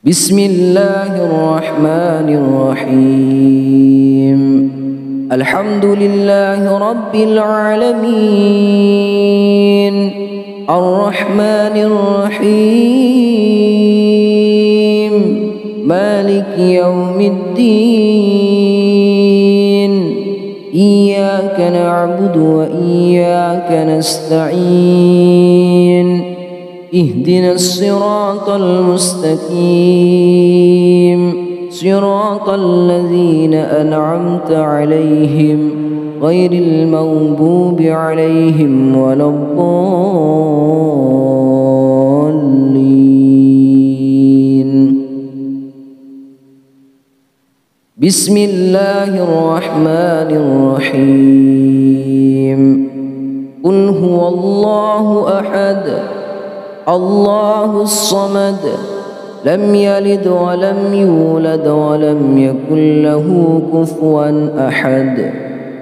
بسم الله الرحمن الرحيم. الحمد لله رب العالمين الرحمن الرحيم مالك يوم الدين إياك نعبد وإياك نستعين اهدنا الصراط المستقيم صراط الذين أنعمت عليهم غير المغضوب عليهم ولا الضالين. بسم الله الرحمن الرحيم. قل هو الله أحد الله الصمد لم يلد ولم يولد ولم يكن له كفوا أحد.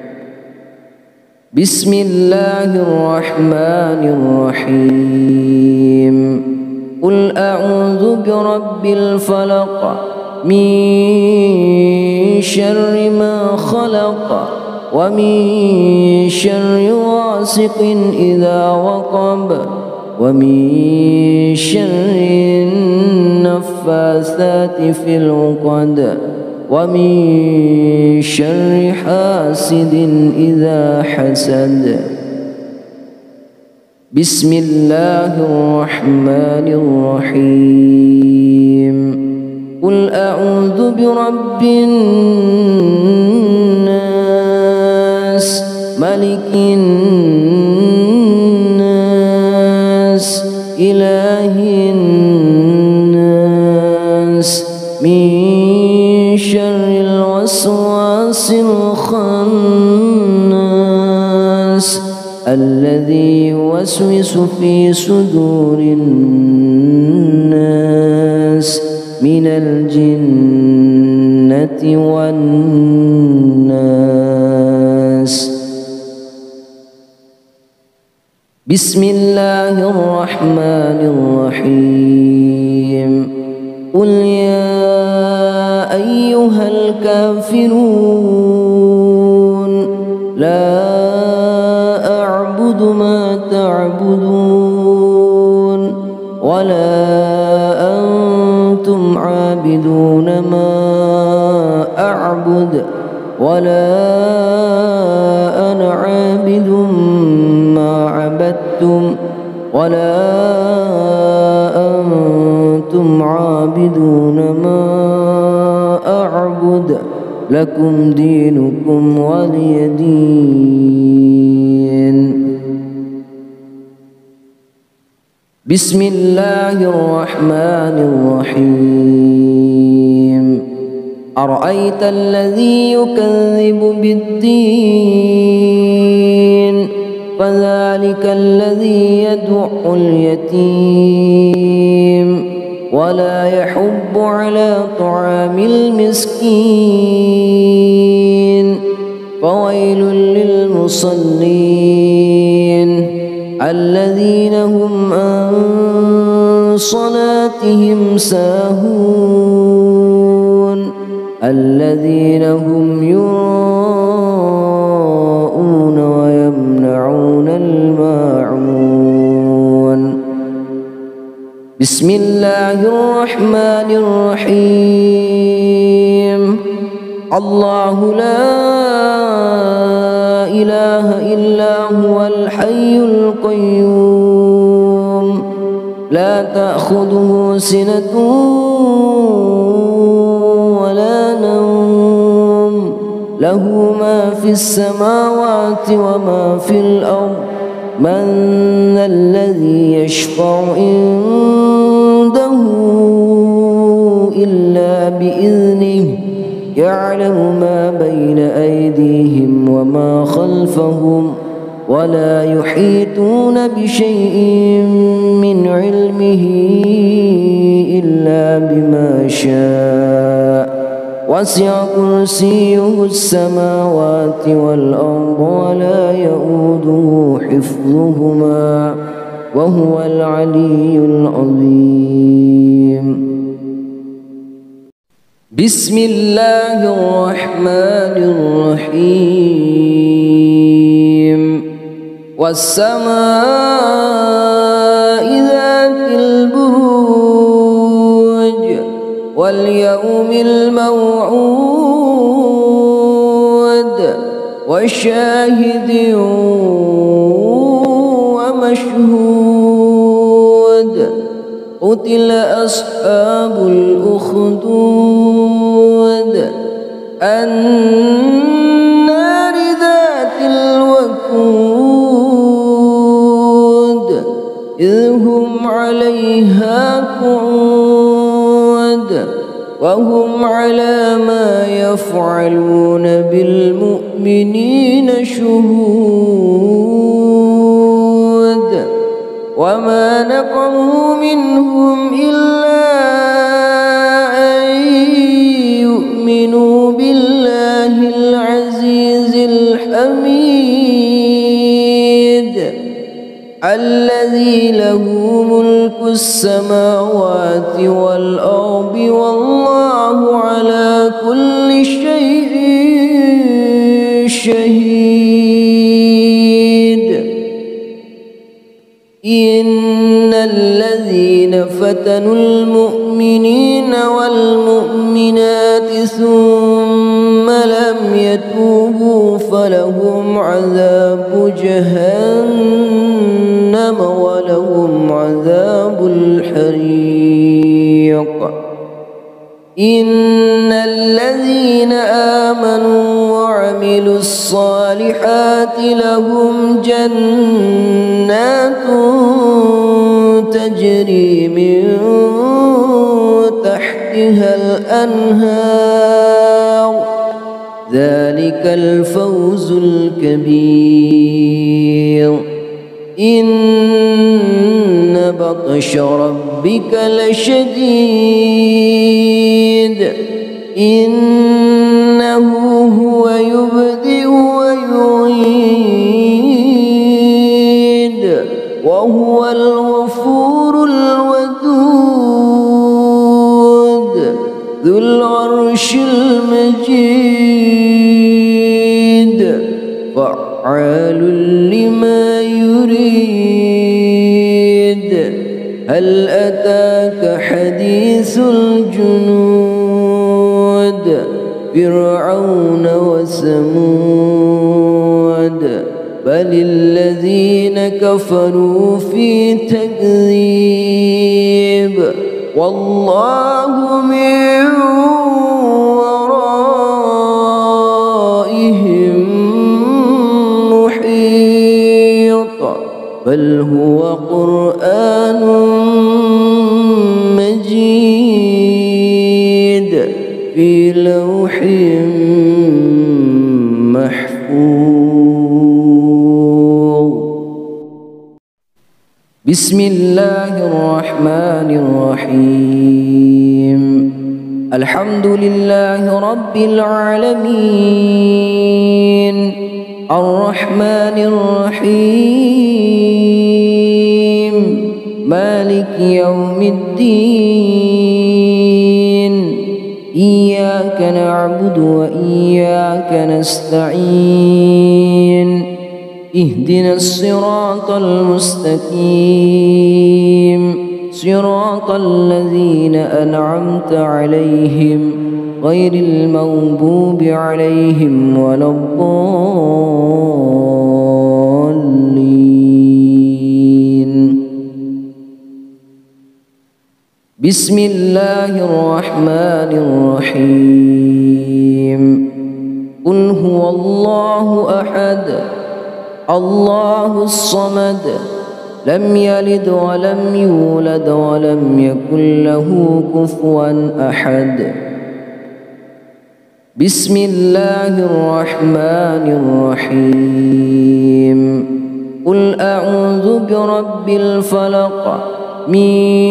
بسم الله الرحمن الرحيم. قل أعوذ برب الفلق من شر ما خلق ومن شر غاسق إذا وقب ومن شر النفاثات في العقد ومن شر حاسد إذا حسد. بسم الله الرحمن الرحيم. قل أعوذ برب الناس ملك الناس إله الناس من شر الوسواس الخناس الذي يوسوس في صدور الناس من الجنة والناس. بسم الله الرحمن الرحيم. قل يا أيها الكافرون لا أعبد ما تعبدون ولا أنتم عابدون ما أعبد ولا أنا عابد ما عبدتم ولا أنتم عابدون ما أعبد لكم دينكم ولي دين. بسم الله الرحمن الرحيم. أرأيت الذي يكذب بالدين فذلك الذي يدع اليتيم ولا يحض على طعام المسكين فويل للمصلين الذين هم عن صلاتهم ساهون الذين هم يراءون ويمنعون الماعون. بسم الله الرحمن الرحيم. الله لا إله إلا هو الحي القيوم لا تأخذه سنة ولا نوم له ما في السماوات وما في الأرض من ذا الذي يشفع عنده إلا بإذنه يعلم ما بين أيديهم وما خلفهم ولا يحيطون بشيء من علمه إلا بما شاء وسع كرسيه السماوات والأرض ولا يؤوده حفظهما وهو العلي العظيم. بسم الله الرحمن الرحيم والسماء ذات البروج واليوم الموعود وشاهد ومشهود قتل أصحاب الأخدود النار ذات الوقود إذ هم عليها قعود وهم على ما يفعلون بالمؤمنين شهود وما نقموا منهم إلا أن يؤمنوا بالله العزيز الحميد الذي له ملك السماوات والأرض والله على كل شيء شهيد إن الذين فتنوا المؤمنين والمؤمنات ثم لم يتوبوا فلهم عذاب جهنم ولهم عذاب الحريق إن الذين آمنوا وعملوا الصالحات لهم جنات تجري من تحتها الأنهار ذلك الفوز الكبير إن بطش ربك لشديد إنه هو يبدئ ويعيد وهو الغفور الودود ذو العرش المجيد فعال لما يريد هل أتاك حديث الجنود فرعون وثمود بل الذين كفروا في تكذيب والله من ورائهم محيط بل هو قرآن مجيد في لوح محفوظ بسم الله الرحمن الرحيم الحمد لله رب العالمين الرحمن الرحيم مالك يوم الدين إياك نعبد وإياك نستعين اهدنا الصراط المستقيم صراط الذين أنعمت عليهم غير المغضوب عليهم ولا الضالين بسم الله الرحمن الرحيم قل هو الله أحد الله الصمد لم يلد ولم يولد ولم يكن له كفوا أحد بسم الله الرحمن الرحيم قل أعوذ برب الفلق من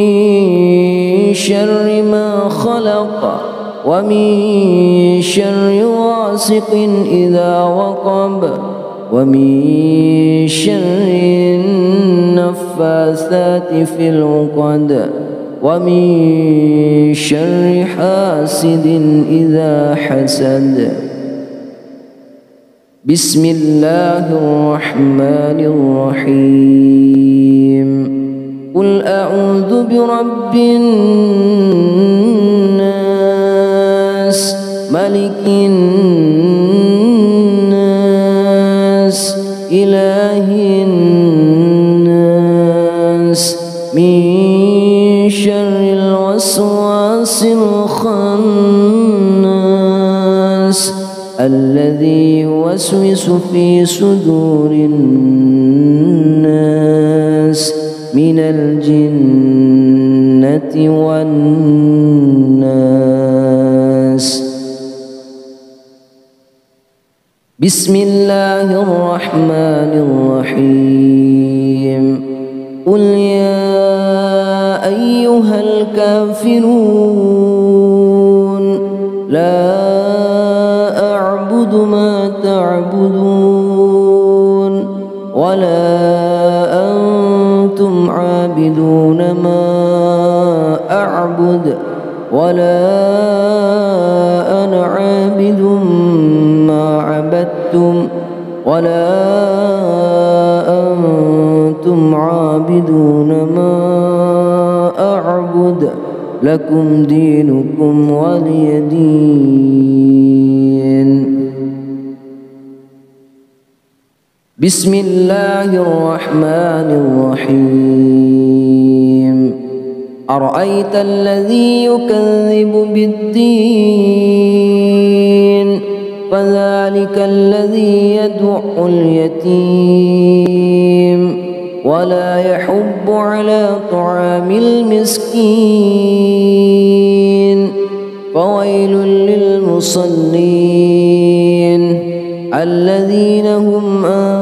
شر ما خلق ومن شر غاسق إذا وقب ومن شر النفاثات في العقد ومن شر حاسد إذا حسد. بسم الله الرحمن الرحيم. قل أعوذ برب الناس ملك الناس إله الناس من شر الوسواس الخناس الذي يوسوس في صدور الناس من الجنة والناس. بسم الله الرحمن الرحيم. قل يا أيها الكافرون لا أعبد ما تعبدون ولا أنتم عابدون ما أعبد ولا أنا عابد ما عبدتم ولا أنتم عابدون ما أعبد لكم دينكم ولي دين. بسم الله الرحمن الرحيم. أرأيت الذي يكذب بالدين فذلك الذي يدع اليتيم ولا يحض على طعام المسكين فويل للمصلين الذين هم عن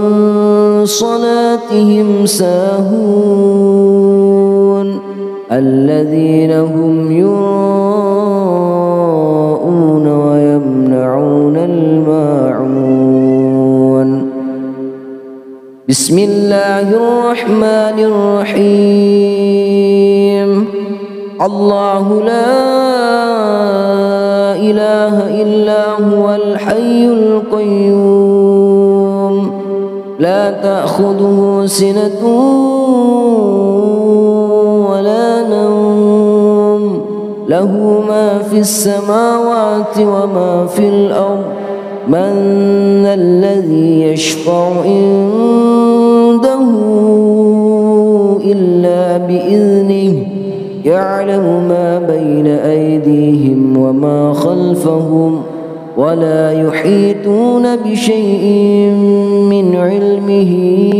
صلاتهم ساهون الذين هم يراءون ويمنعون الماعون. بسم الله الرحمن الرحيم. الله لا إله إلا هو الحي القيوم لا تأخذه سنة ولا نوم له ما في السماوات وما في الأرض من ذا الذي يشفع عنده إلا بإذنه يعلم ما بين أيديهم وما خلفهم ولا يحيطون بشيء من علمه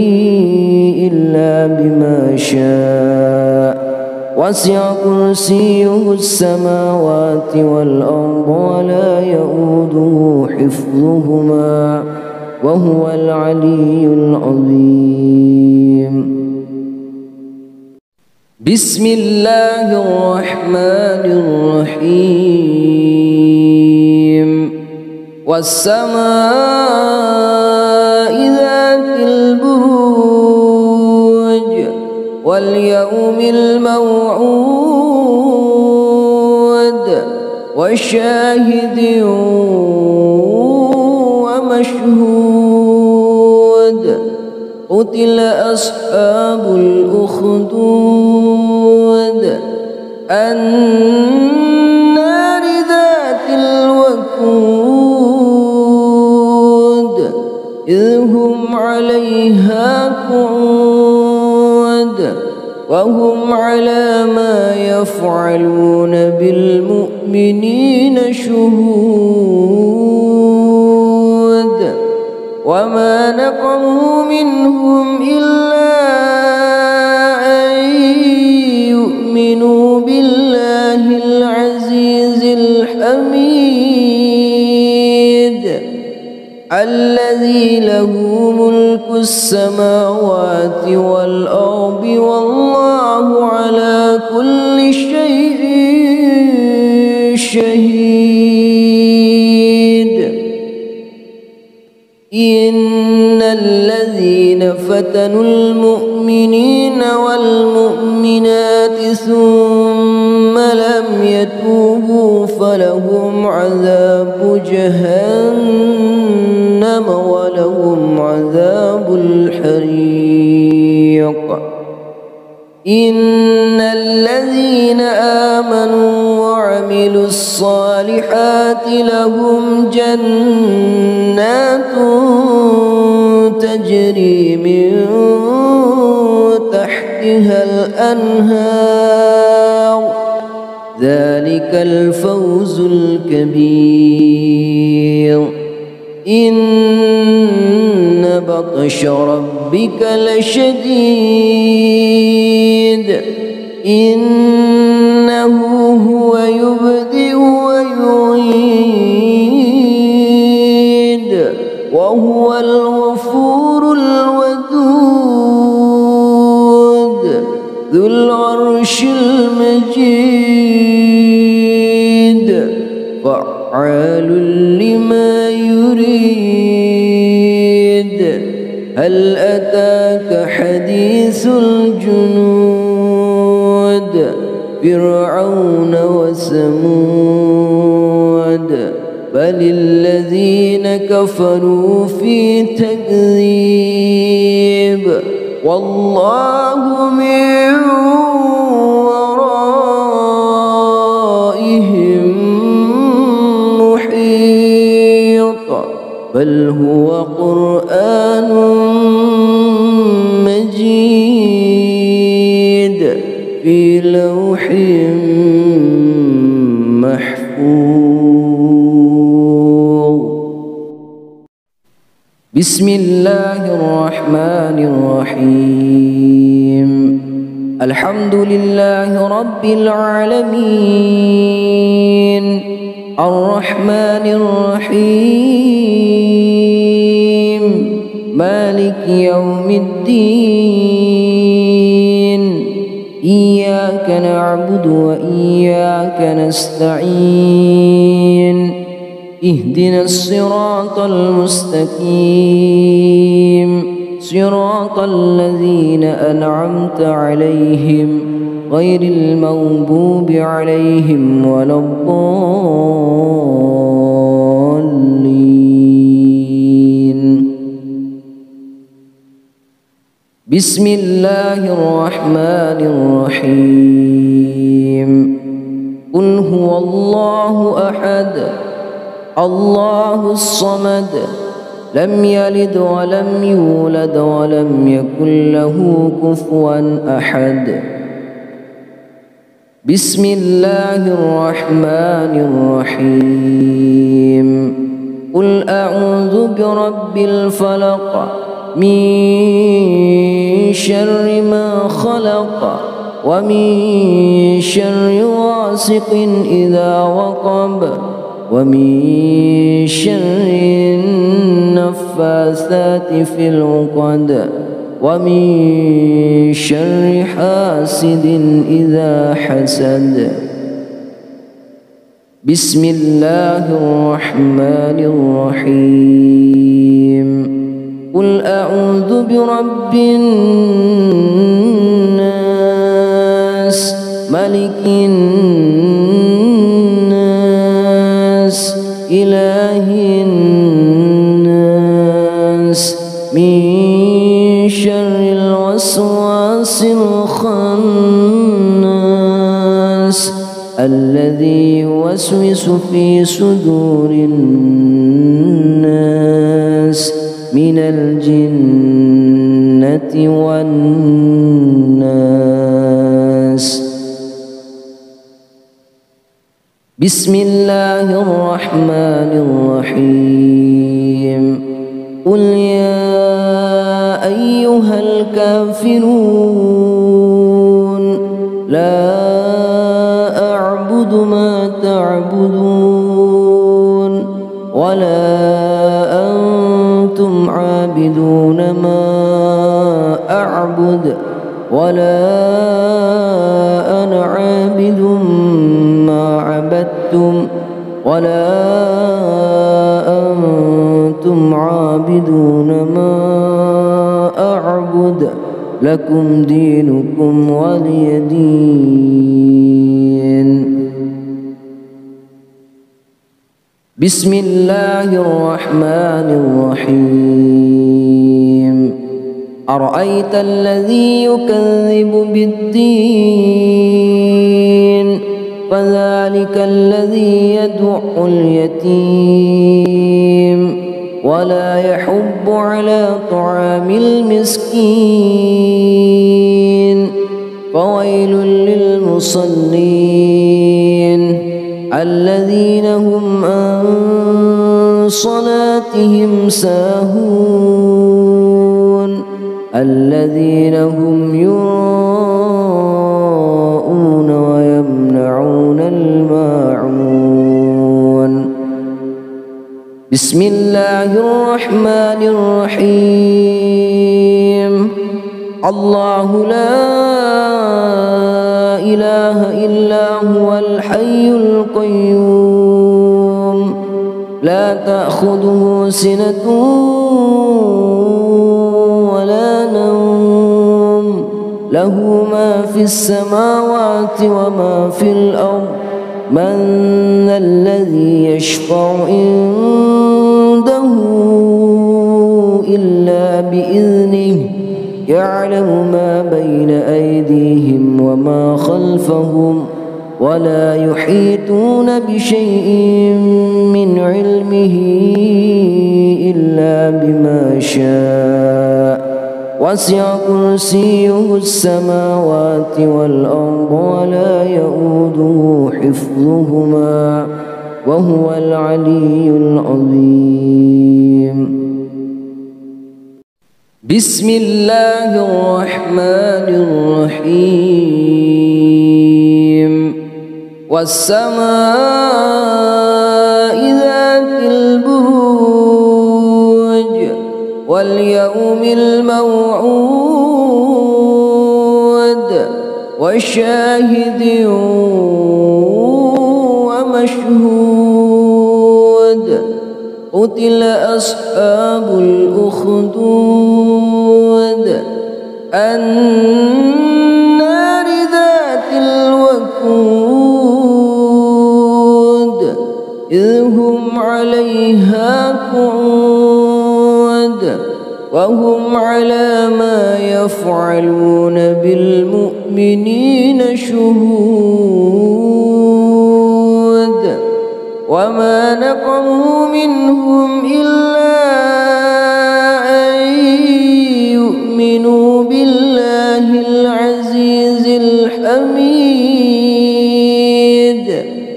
إلا بما شاء وسع كرسيه السماوات والأرض ولا يؤوده حفظهما وهو العلي العظيم. بسم الله الرحمن الرحيم. والسماء ذات البروج واليوم الموعود وشاهد ومشهود. قتل أصحاب الأخدود النار ذات الوقود إذ هم عليها قعود وهم على ما يفعلون بالمؤمنين شهود. وما نقموا منهم إلا أن يؤمنوا بالله العزيز الحميد الذي له ملك السماوات والأرض والله على كل شيء شهيد. إن الذين فتنوا المؤمنين والمؤمنات ثم لم يتوبوا فلهم عذاب جهنم ولهم عذاب الحريق. إن الذين آمنوا وعملوا الصالحات لهم جنات تجري من تحتها الأنهار ذلك الفوز الكبير. إن بطش ربك لشديد إنه هو يبدئ ويعيد وهو الغفور الودود ذو العرش المجيد فعال لما يريد. هل أتاك حديث الجنود فرعون وثمود بل الذين كفروا في تكذيب والله من ورائهم محيط بل هو قرآن مجيد في لوح محفوظ. بسم الله الرحمن الرحيم. الحمد لله رب العالمين الرحمن الرحيم مالك يوم الدين إياك نعبد وإياك نستعين اهدنا الصراط المستقيم صراط الذين أنعمت عليهم غير المغضوب عليهم ولا الضالين. بسم الله الرحمن الرحيم. قل هو الله أحد الله الصمد لم يلد ولم يولد ولم يكن له كفوا أحد. بسم الله الرحمن الرحيم. قل أعوذ برب الفلق من شر ما خلق ومن شر غاسق إذا وقب ومن شر النفاثات في العقد ومن شر حاسد إذا حسد. بسم الله الرحمن الرحيم. قل أعوذ برب الناس ملك الناس إله الناس من شر الوسواس الخناس الذي يوسوس في صدور الناس من الجنة والناس. بسم الله الرحمن الرحيم. قل يا أيها الكافرون لا أعبد ما تعبدون ولا أنتم عابدون ما أعبد ولا أنا عابد ما عبدتم ولا أنتم عابدون ما أعبد لكم دينكم ولي دين. بسم الله الرحمن الرحيم. أرأيت الذي يكذب بالدين فذلك الذي يدع اليتيم ولا يحض على طعام المسكين فويل للمصلين الذين هم عن صلاتهم ساهون الذين هم يراءون ويمنعون الماعون. بسم الله الرحمن الرحيم. الله لا إله إلا هو الحي القيوم لا تأخذه سنة ولا نوم له ما في السماوات وما في الأرض من ذا الذي يشفع عنده إلا بإذنه يعلم ما بين أيديهم وما خلفهم ولا يحيطون بشيء من علمه إلا بما شاء وسع كرسيه السماوات والأرض ولا يؤوده حفظهما وهو العلي العظيم. بسم الله الرحمن الرحيم. والسماء ذات البروج واليوم الموعود وشاهد ومشهود قتل أصحاب الأخدود النار ذات الوقود إذ هم عليها قعود وهم على ما يفعلون بالمؤمنين شهود وما نقموا منهم إلا أن يؤمنوا بالله العزيز الحميد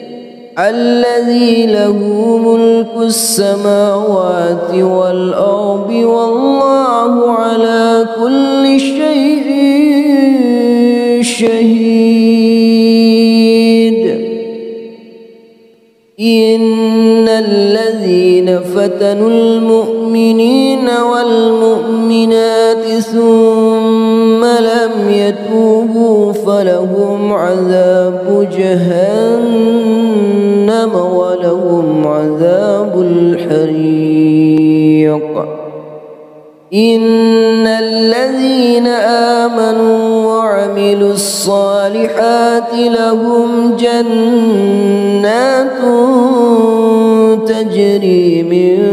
الذي له ملك السماوات والأرض والله على كل شيء شهيد. إن الذين فتنوا المؤمنين والمؤمنات ثم لم يتوبوا فلهم عذاب جهنم ولهم عذاب الحريق. إن الذين آمنوا وعملوا الصالحات لهم جنات تجري من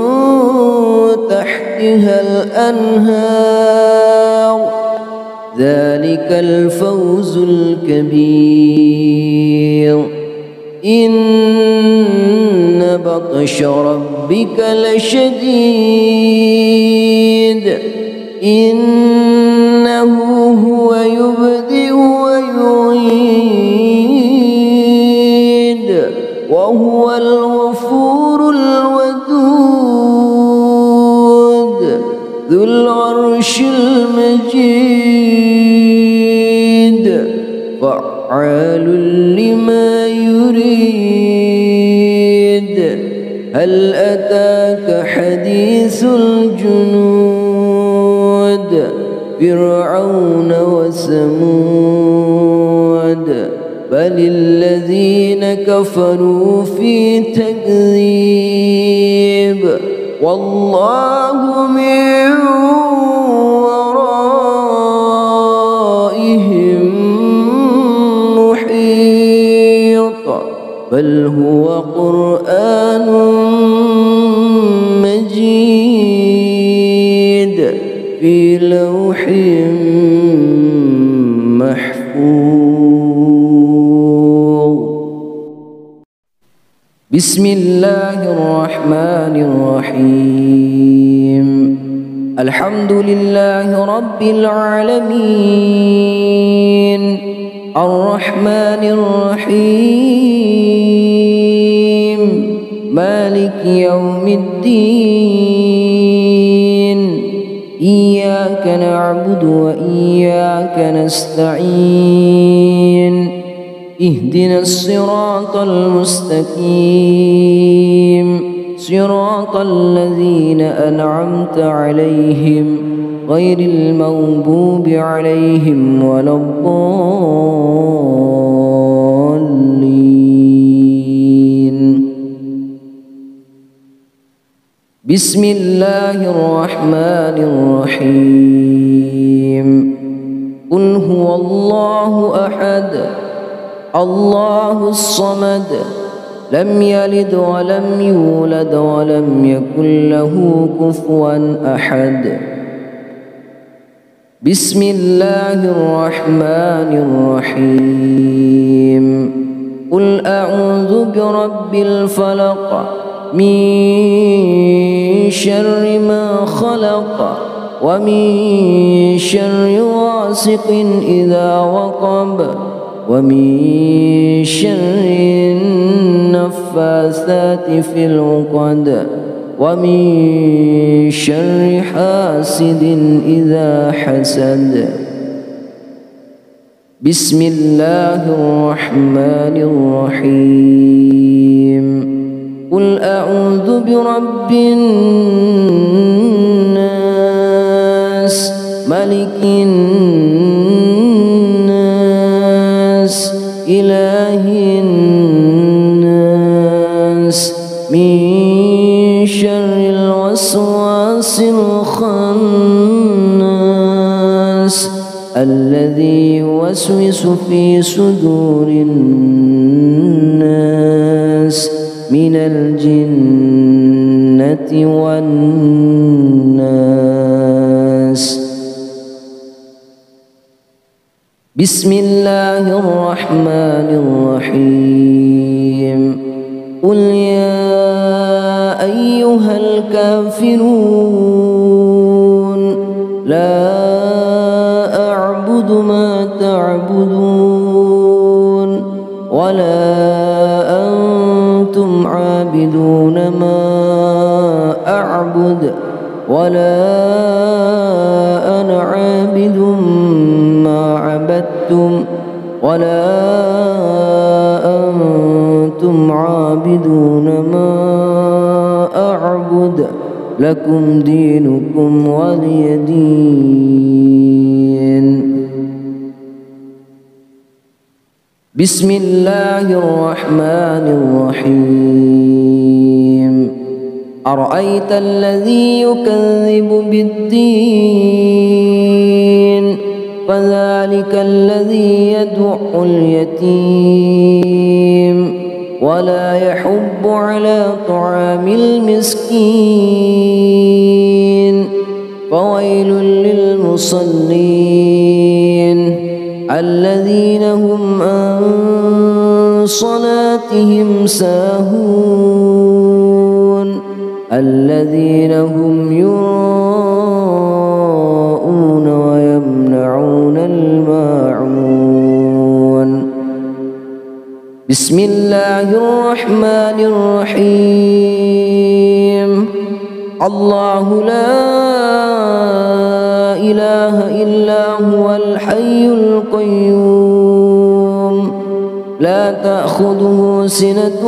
تحتها الأنهار ذلك الفوز الكبير. إن بطش ربك لشديد إنه هو يبدئ ويعيد وهو الغفور الودود ذو العرش المجيد فعال لما يريد. هل أتاك حديث الجنود فرعون وثمود بل الذين كفروا في تكذيب والله من بل هو قرآن مجيد في لوح محفوظ. بسم الله الرحمن الرحيم. الحمد لله رب العالمين الرحمن الرحيم مالك يوم الدين إياك نعبد وإياك نستعين اهدنا الصراط المستقيم صراط الذين أنعمت عليهم غير المغضوب عليهم ولا الضالين. بسم الله الرحمن الرحيم. قل هو الله أحد الله الصمد لم يلد ولم يولد ولم يكن له كفوا أحد. بسم الله الرحمن الرحيم. قل أعوذ برب الفلق من شر ما خلق ومن شر غاسق إذا وقب ومن شر النفاثات في العقد ومن شر حاسد إذا حسد. بسم الله الرحمن الرحيم. قل أعوذ برب الناس ملك الناس إله الناس من شر الوسواس الخناس الذي يوسوس في صدور الناس من الجنة والناس. بسم الله الرحمن الرحيم. قل يا أيها الكافرون لا أعبد ما تعبدون ولا أنتم عابدون ما أعبد ولا أنا عابد ما عبدتم ولا أنتم عابدون ما أعبد لكم دينكم ولي دين. بسم الله الرحمن الرحيم. أرأيت الذي يكذب بالدين فذلك الذي يدع اليتيم ولا يحض على طعام المسكين فويل للمصلين الذين هم عن صلاتهم ساهون الذين هم يراءون ويمنعون الماعون. بسم الله الرحمن الرحيم. الله لا إله إلا هو الحي القيوم لا تأخذه سنة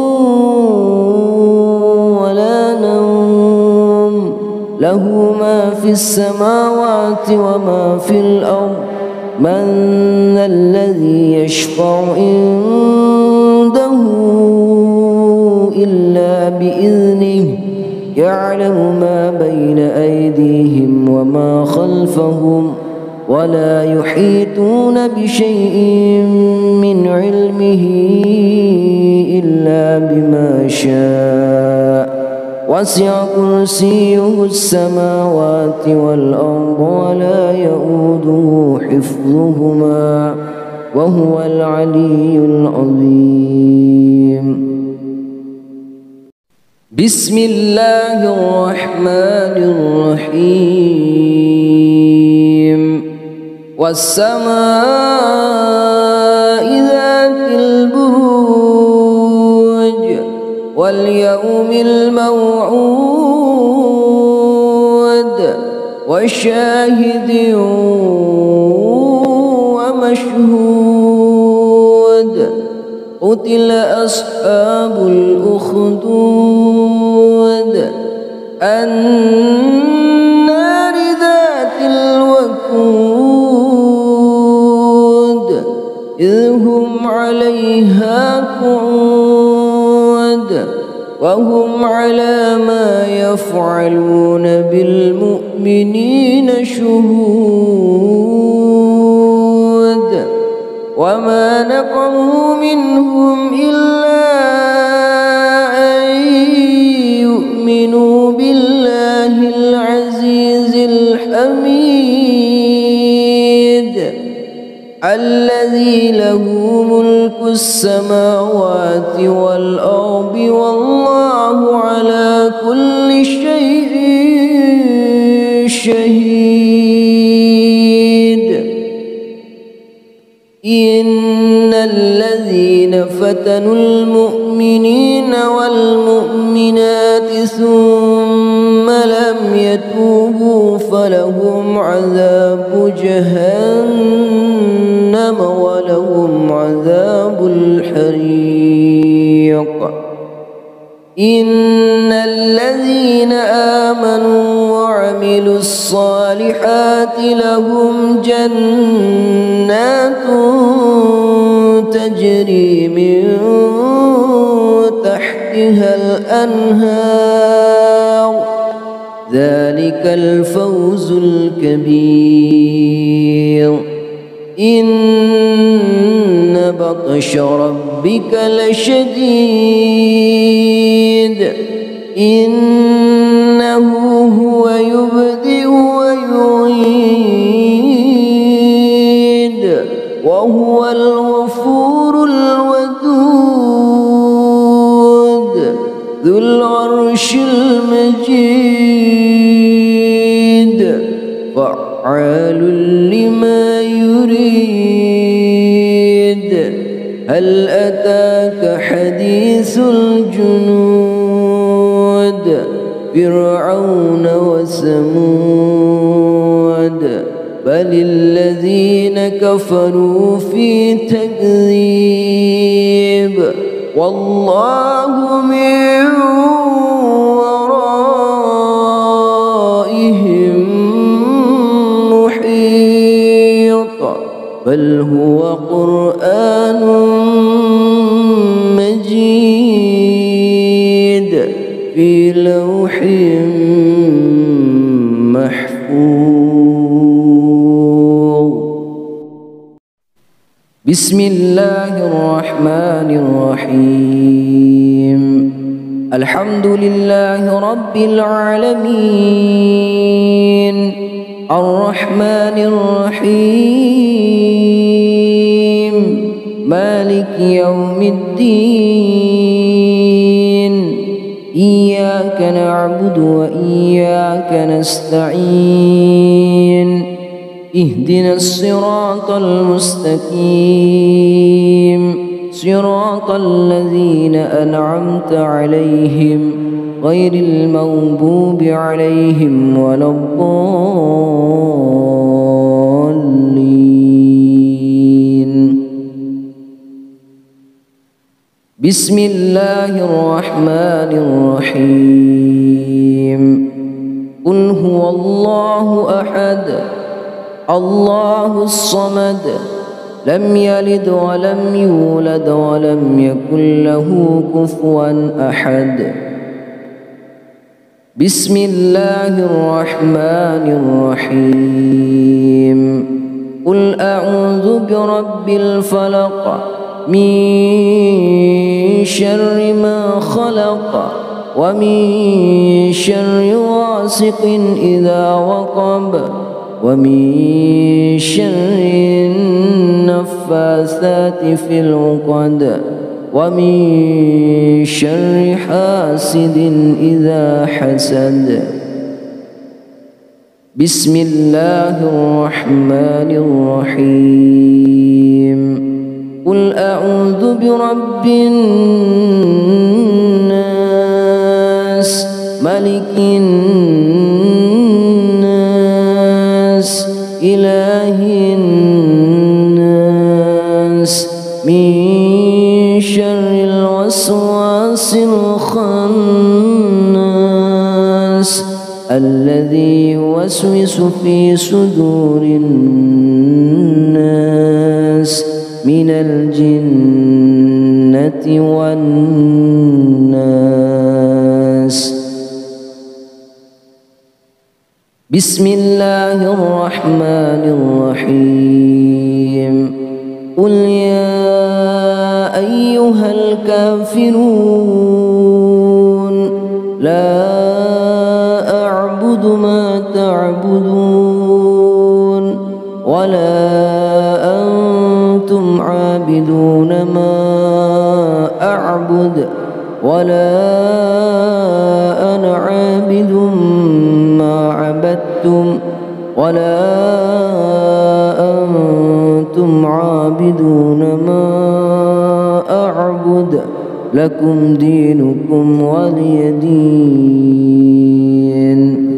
ولا نوم له ما في السماوات وما في الأرض من ذا الذي يشفع عنده إلا بإذنه يعلم ما بين أيديهم وما خلفهم ولا يحيطون بشيء من علمه إلا بما شاء وسع كرسيه السماوات والأرض ولا يؤوده حفظهما وهو العلي العظيم. بسم الله الرحمن الرحيم. والسماء ذات البروج واليوم الموعود وشاهد ومشهود قتل أصحاب الأخدود النار ذات الوقود إذ هم عليها قعود وهم على ما يفعلون بالمؤمنين شهود وما نقموا منهم إلا أن يؤمنوا بالله العزيز الحميد الذي له ملك السماوات والأرض والله على كل شيء شهيد. إن الذين فتنوا المؤمنين والمؤمنات ثم لم يتوبوا فلهم عذاب جهنم ولهم عذاب الحريق. إن الذين آمنوا وعملوا الصالحات لهم جنات تجري من تحتها الأنهار ذلك الفوز الكبير. إن بطش ربك لشديد إنه هو يبدئ ويعيد وهو الغفور الودود ذو العرش المجيد فعال لما يريد. هل أتاك حديث الجنود فرعون وثمود بل الذين كفروا في تكذيب والله من ورائهم محيط بل هو قرآن مجيد في لوح محفوظ. بسم الله الرحمن الرحيم. الحمد لله رب العالمين الرحمن الرحيم مالك يوم الدين إياك نعبد وإياك نستعين اهدنا الصراط المستقيم صراط الذين أنعمت عليهم غير المغضوب عليهم ولا الضالين. بسم الله الرحمن الرحيم. قل هو الله أحد الله الصمد لم يلد ولم يولد ولم يكن له كفوا أحد. بسم الله الرحمن الرحيم قل أعوذ برب الفلق من شر ما خلق ومن شر غاسق إذا وقب ومن شر النفاثات في العقد ومن شر حاسد إذا حسد بسم الله الرحمن الرحيم قل أعوذ برب الناس ملك الناس إله الناس من شر الوسواس الخناس الذي يوسوس في صدور الناس من الجنة والناس بسم الله الرحمن الرحيم قل يا أيها الكافرون لا أعبد ما تعبدون ولا أنتم عابدون ما أعبد ولا أنا عابد ما عبدتم ولا أنتم عابدون ما أعبد لكم دينكم ولي دين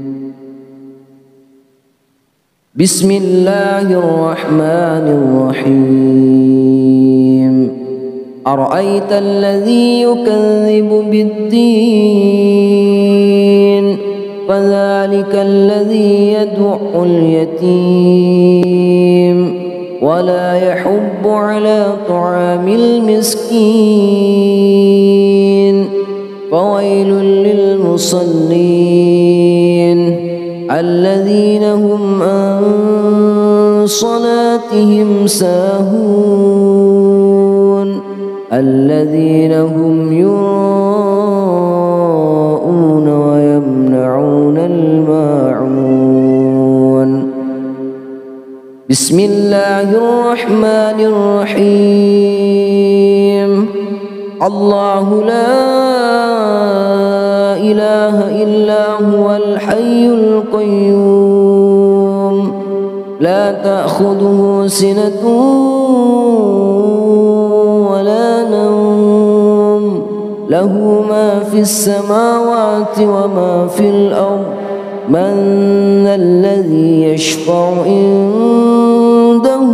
بسم الله الرحمن الرحيم أرأيت الذي يكذب بالدين فذلك الذي يدع اليتيم ولا يحض على طعام المسكين فويل للمصلين الذين هم عن صلاتهم ساهون الذين هم يراءون ويمنعون الماعون بسم الله الرحمن الرحيم الله لا إله إلا هو الحي القيوم لا تأخذه سنة ولا نوم له ما في السماوات وما في الأرض من ذا الذي يشفع عنده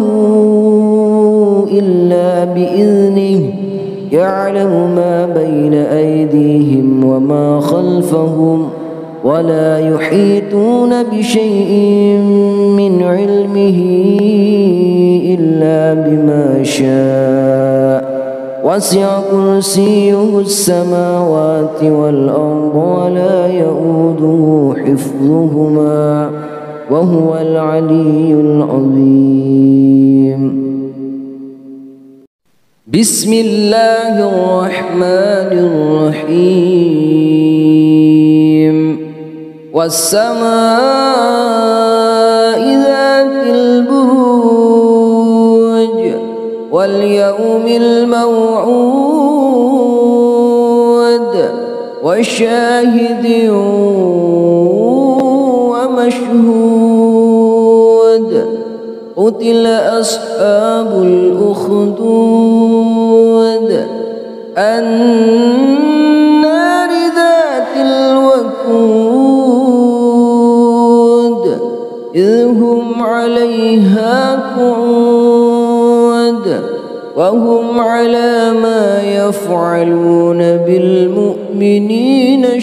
إلا بإذنه يعلم ما بين أيديهم وما خلفهم ولا يحيطون بشيء من علمه إلا بما شاء وسع كرسيه السماوات والأرض ولا يؤوده حفظهما وهو العلي العظيم بسم الله الرحمن الرحيم والسماء ذات البروج واليوم الموعود وشاهد ومشهود قتل أصحاب الأخدود النار ذات الوقود إذ هم عليها قعود وهم على ما يفعلون بالمؤمنين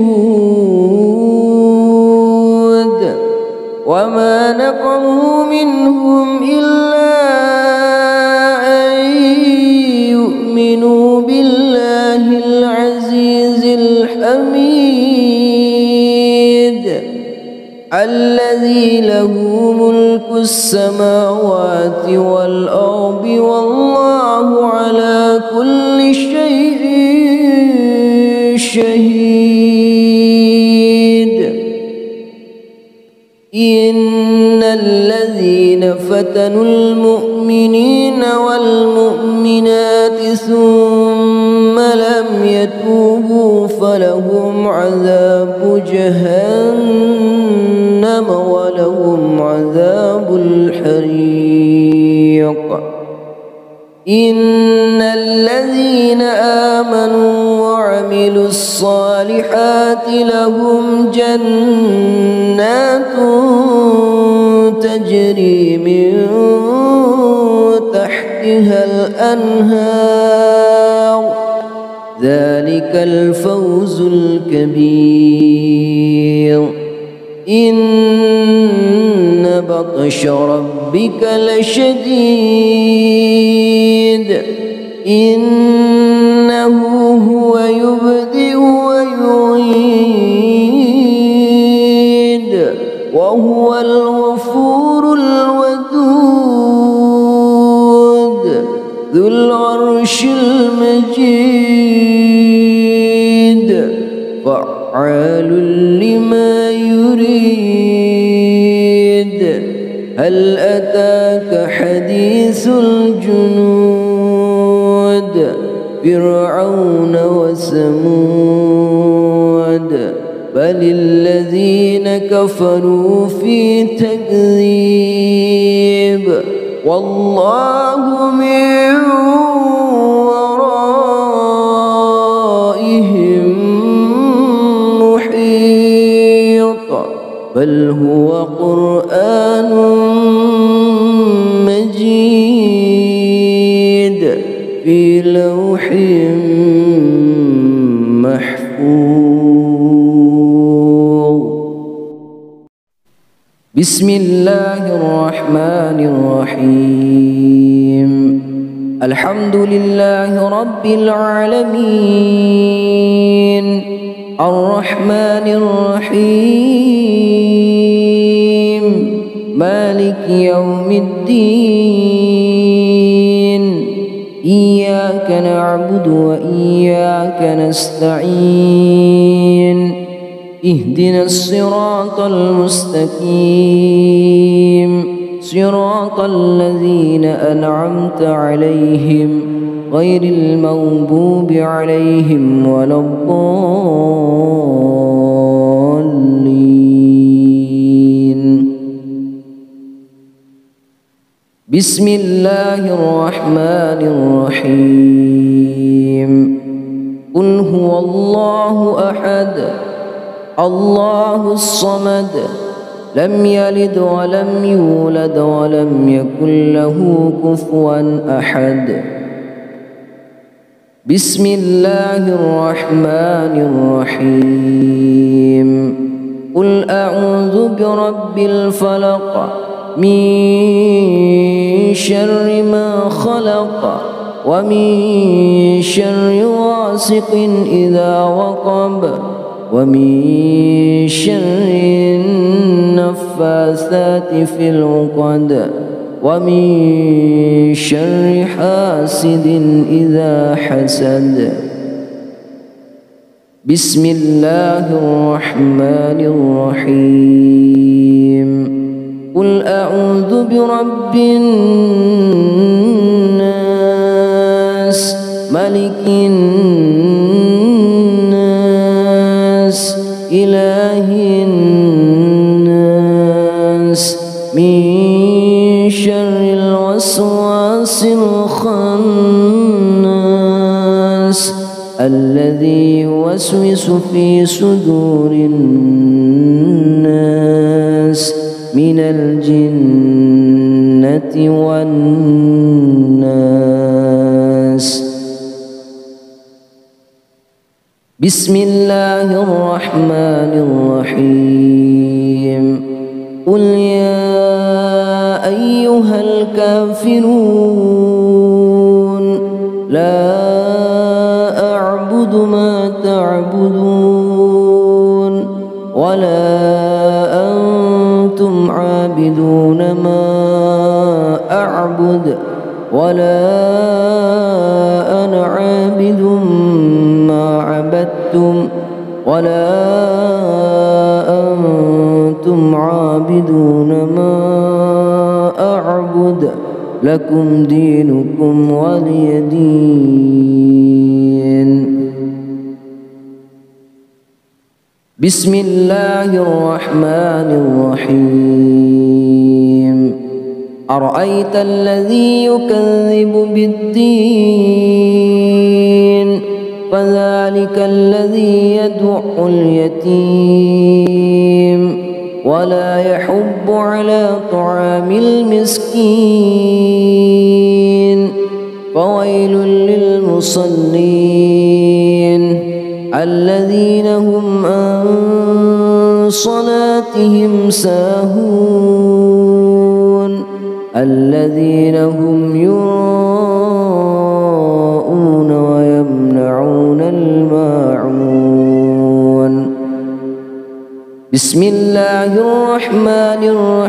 شهود وما نقموا منهم إلا أن يؤمنوا بالله العزيز الحميد الذي له ملك السماوات والأرض والله على كل شيء شهيد. إن الذين فتنوا المؤمنين والمؤمنات ثم لم يتوبوا فلهم عذاب جهنم ولهم عذاب الحريق. إن الذين آمنوا وعملوا الصالحات لهم جنات تجري من تحتها الأنهار ذلك الفوز الكبير. إن بطش ربك لشديد إنه هو يبدئ ويعيد وهو الغفور الودود ذو العرش المجيد فعال لما يريد. هل أتاك حديث الجنود فرعون وثمود بل الذين كفروا في تكذيب والله من ورائهم محيط بل هو قرآن مجيد في لوح محفوظ. بسم الله الرحمن الرحيم. الحمد لله رب العالمين الرحمن الرحيم مالك يوم الدين إياك نعبد وإياك نستعين اهدنا الصراط المستقيم صراط الذين أنعمت عليهم غير المغضوب عليهم ولا الضالين. بسم الله الرحمن الرحيم. قل هو الله أحد الله الصمد لم يلد ولم يولد ولم يكن له كفوا أحد. بسم الله الرحمن الرحيم. قل أعوذ برب الفلق من شر ما خلق ومن شر غاسق إذا وقب ومن شر النفاثات في العقد ومن شر حاسد إذا حسد. بسم الله الرحمن الرحيم. قل أعوذ برب الناس ملك الناس إله الناس من شر الوسواس الخناس الذي يوسوس في صدور الناس من الجنة والناس. بسم الله الرحمن الرحيم. قل يا أيها الكافرون لا أعبد ما تعبدون ولا أنتم أنتم عابدون ما أعبد ولا أنا عابد ما عبدتم ولا أنتم عابدون ما أعبد لكم دينكم ولي دين. بسم الله الرحمن الرحيم. أرأيت الذي يكذب بالدين فذلك الذي يدع اليتيم ولا يحض على طعام المسكين فويل للمصلين الذين هم عن صلاتهم ساهون الذين هم يراءون ويمنعون الماعون. بسم الله الرحمن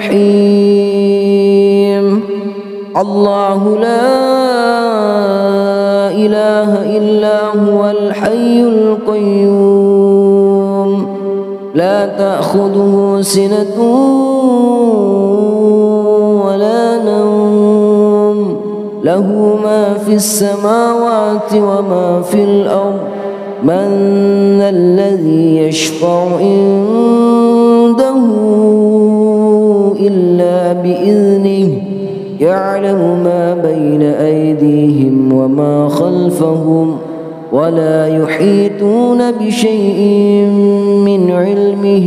الرحيم. الله لا إله إلا هو الحي القيوم لا تأخذه سنة ولا نوم له ما في السماوات وما في الأرض من ذا الذي يشفع عنده إلا بإذنه يعلم ما بين أيديهم وما خلفهم ولا يحيطون بشيء من علمه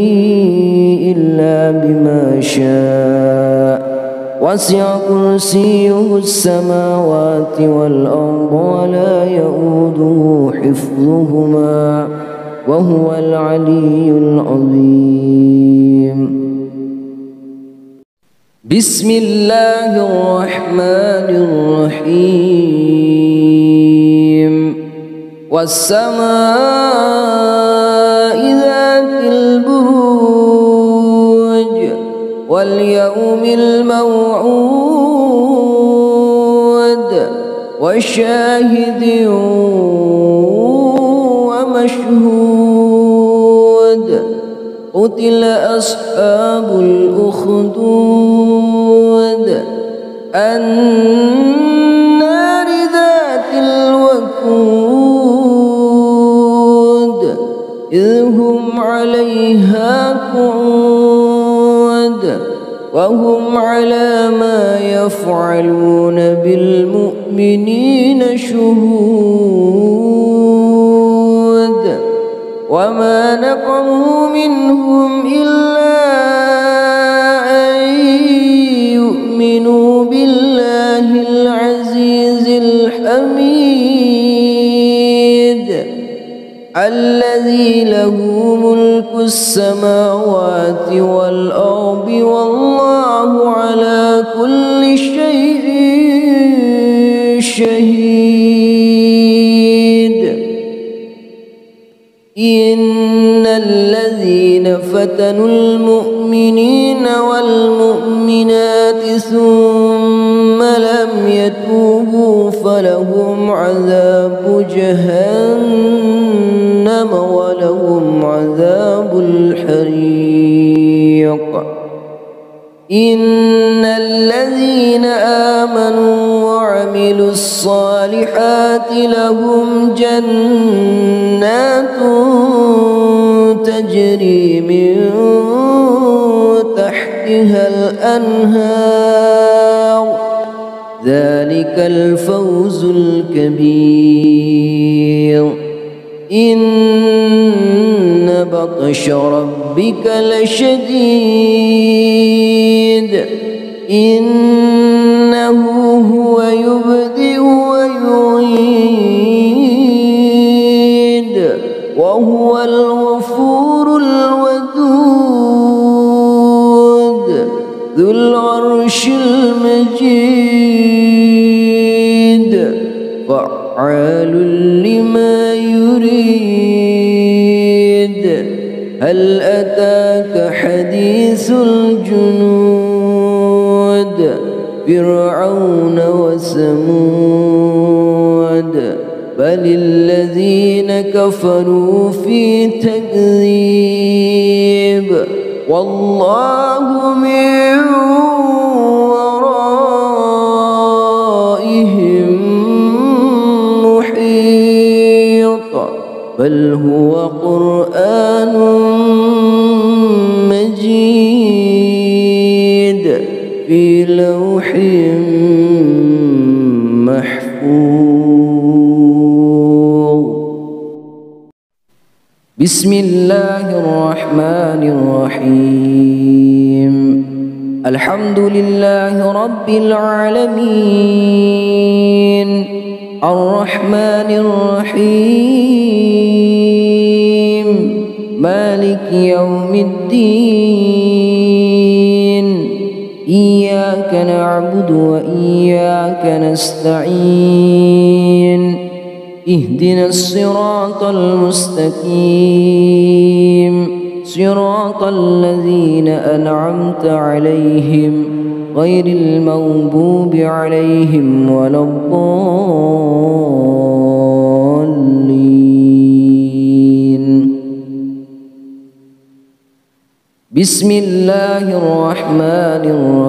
إلا بما شاء وسع كرسيه السماوات والأرض ولا يؤوده حفظهما وهو العلي العظيم. بسم الله الرحمن الرحيم. والسماء ذات البروج واليوم الموعود وشاهد ومشهود قتل أصحاب الأخدود النار ذات الوقود إذ هم عليها قعود وهم على ما يفعلون بالمؤمنين شهود وما نقموا منهم إلا أن يؤمنوا بالله العزيز الحميد الذي له ملك السماوات والأرض والله على كل شيء شهيد. إن الذين فتنوا المؤمنين والمؤمنات ثم لم يتوبوا فلهم عذاب جهنم ولهم عذاب الحريق. إن الذين آمنوا وعملوا الصالحات لهم جنات تجري من تحتها الأنهار ذلك الفوز الكبير. إن بطش ربك لشديد إنه هو يبدئ ويعيد وهو الغفور الودود ذو العرش المجيد فعال لما يريد. هل أتاك جاءك حديث الجنود فرعون وثمود بل الذين كفروا في تكذيب والله من ورائهم محيط بل هو قرآن مجيد في لوح محفوظ. بسم الله الرحمن الرحيم الحمد لله رب العالمين الرحمن الرحيم مالك يوم الدين إياك نعبد وإياك نستعين اهدنا الصراط المستقيم صراط الذين أنعمت عليهم غير المغضوب عليهم ولا الضالين. بسم الله الرحمن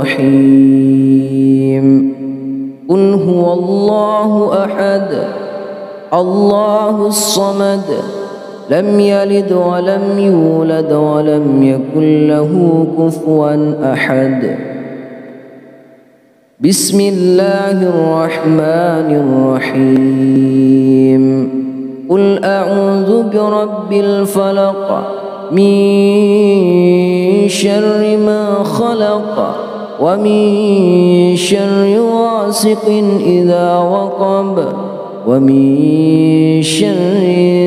الرحيم قل هو الله أحد الله الصمد لم يلد ولم يولد ولم يكن له كفوا أحد. بسم الله الرحمن الرحيم قل أعوذ برب الفلق من شر ما خلق ومن شر غاسق إذا وقب ومن شر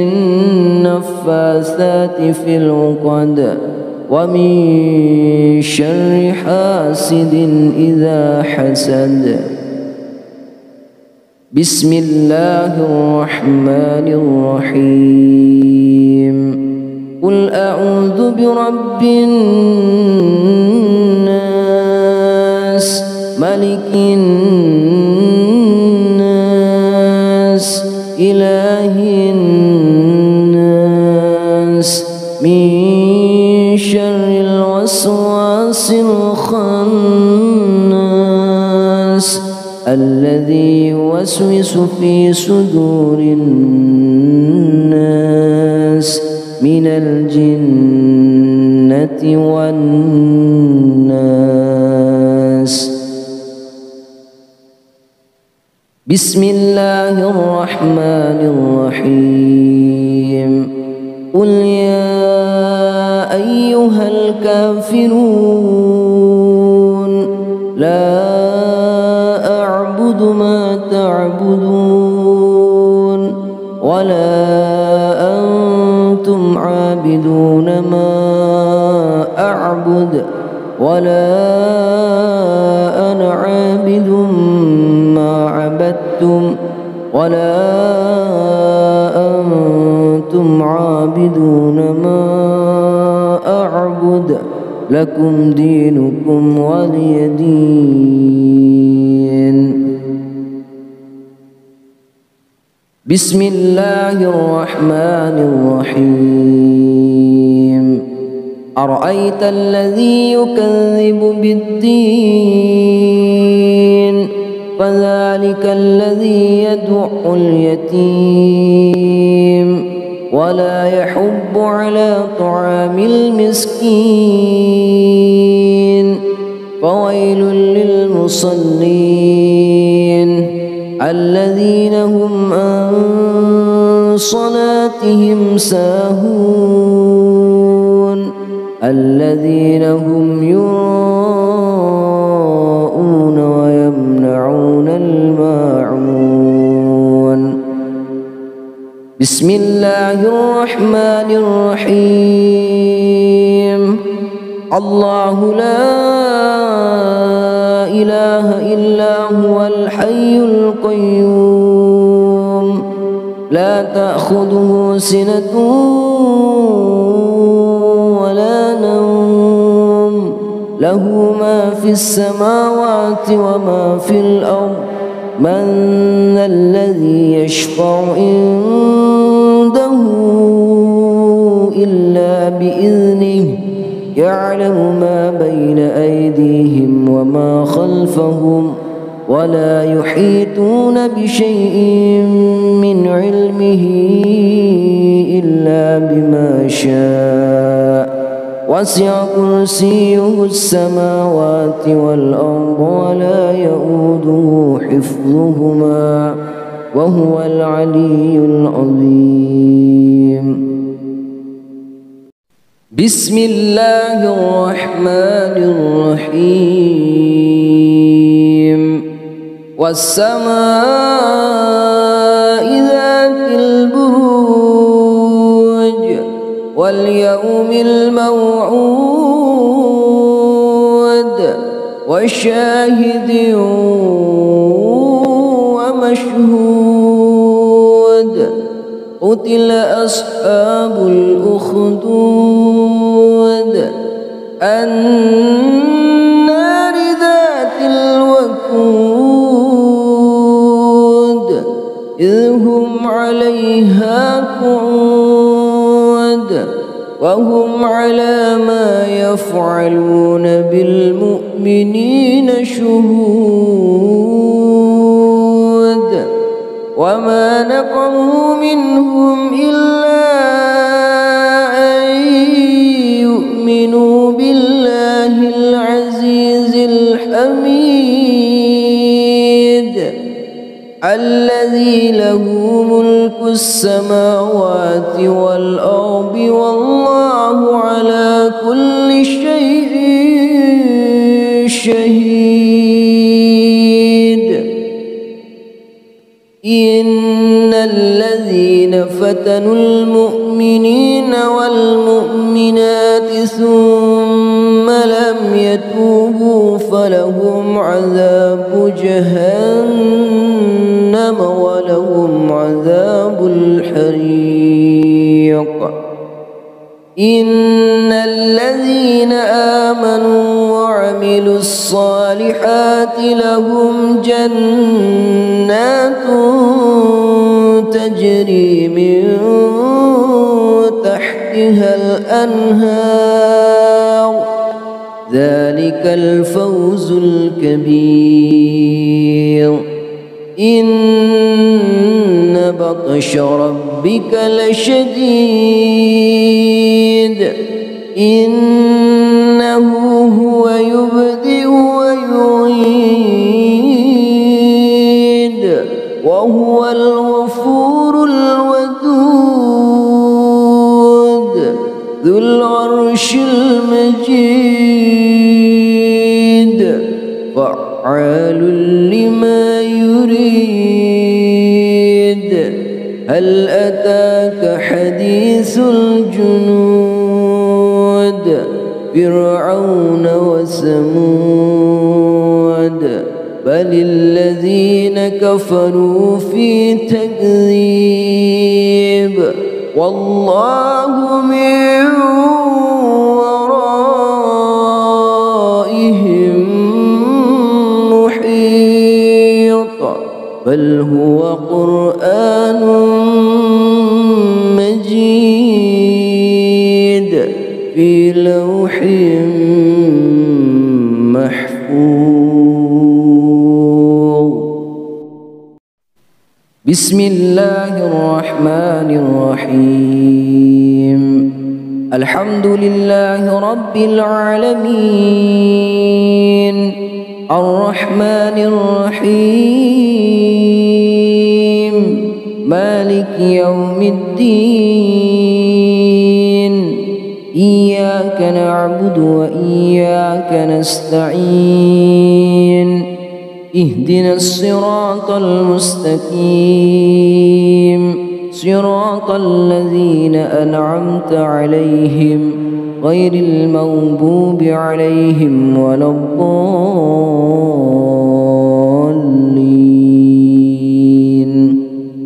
النفاثات في العقد ومن شر حاسد إذا حسد. بسم الله الرحمن الرحيم قل أعوذ برب الناس ملك الناس إله الناس من شر الوسواس الخناس الذي يوسوس في صدور الناس من الجنة والناس. بسم الله الرحمن الرحيم قل يا أيها الكافرون لا أعبد ما تعبدون ولا أنتم عابدون ما أعبد ولا أنا عابد ما عبدتم ولا أنتم عابدون ما أعبد لكم دينكم ولي دين. بسم الله الرحمن الرحيم أرأيت الذي يكذب بالدين فذلك الذي يدع اليتيم ولا يحض على طعام المسكين فويل للمصلين الذين هم عن صلاتهم ساهون الذين هم يراءون ويمنعون الماعون. بسم الله الرحمن الرحيم الله لا إله إلا هو الحي القيوم لا تأخذه سنة ولا نوم له ما في السماوات وما في الأرض من ذا الذي يشفع عنده إلا بإذنه يعلم ما بين أيديهم وما خلفهم ولا يحيطون بشيء من علمه إلا بما شاء وسع كرسيه السماوات والأرض ولا يؤوده حفظهما وهو العلي العظيم. بسم الله الرحمن الرحيم والسماء ذات البروج واليوم الموعود وشاهد ومشهود قتل أصحاب الأخدود النار ذات الوقود إذ هم عليها قعود وهم على ما يفعلون بالمؤمنين شهود وما نقموا منهم إلا أن يؤمنوا بالله العزيز الحميد الذي له ملك السماوات والأرض والله على كل شيء شهيد. إن الذين فتنوا المؤمنين والمؤمنات ثم لم يتوبوا فلهم عذاب جهنم ولهم عذاب الحريق. إن الذين آمنوا وعملوا الصالحات لهم جنات تجري من تحتها الأنهار ذلك الفوز الكبير. إن بطش ربك لشديد إنه هو يبدئ ويعيد وهو الغفور الودود ذو العرش المجيد فعال لما يريد. هل أتاك حديث الجنود فرعون وثمود بل الذين كفروا في تكذيب والله من ورائهم محيط بل هو قرآن مجيد في لوح محفوظ. بسم الله الرحمن الرحيم الحمد لله رب العالمين الرحمن الرحيم مالك يوم الدين إياك نعبد وإياك نستعين اهدنا الصراط المستقيم صراط الذين أنعمت عليهم غير المغضوب عليهم ولا الضالين.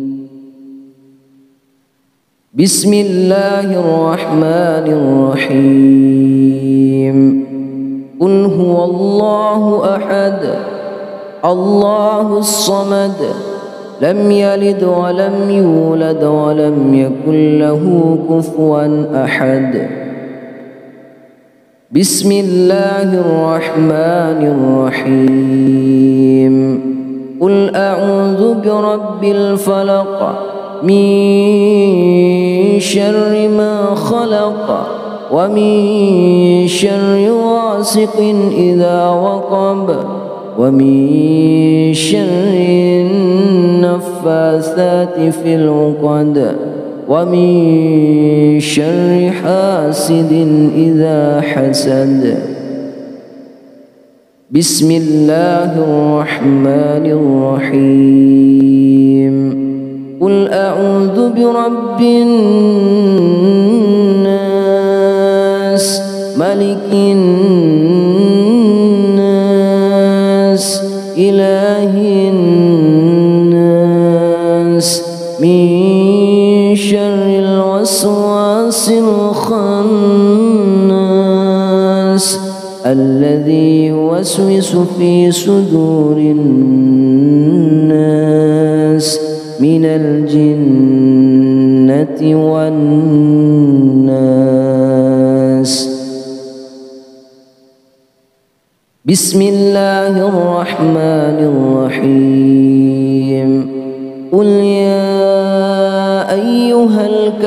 بسم الله الرحمن الرحيم قل هو الله أحد الله الصمد لم يلد ولم يولد ولم يكن له كفوا أحد. بسم الله الرحمن الرحيم. قل أعوذ برب الفلق من شر ما خلق ومن شر غاسق إذا وقب ومن شر النفاثات في العقد ومن شر حاسد إذا حسد. بسم الله الرحمن الرحيم. قل أعوذ برب الناس ملك الناس إله الناس من شر الوسواس الخناس الذي يوسوس في صدور الناس من الجنة والناس. بسم الله الرحمن الرحيم. قل يا أيها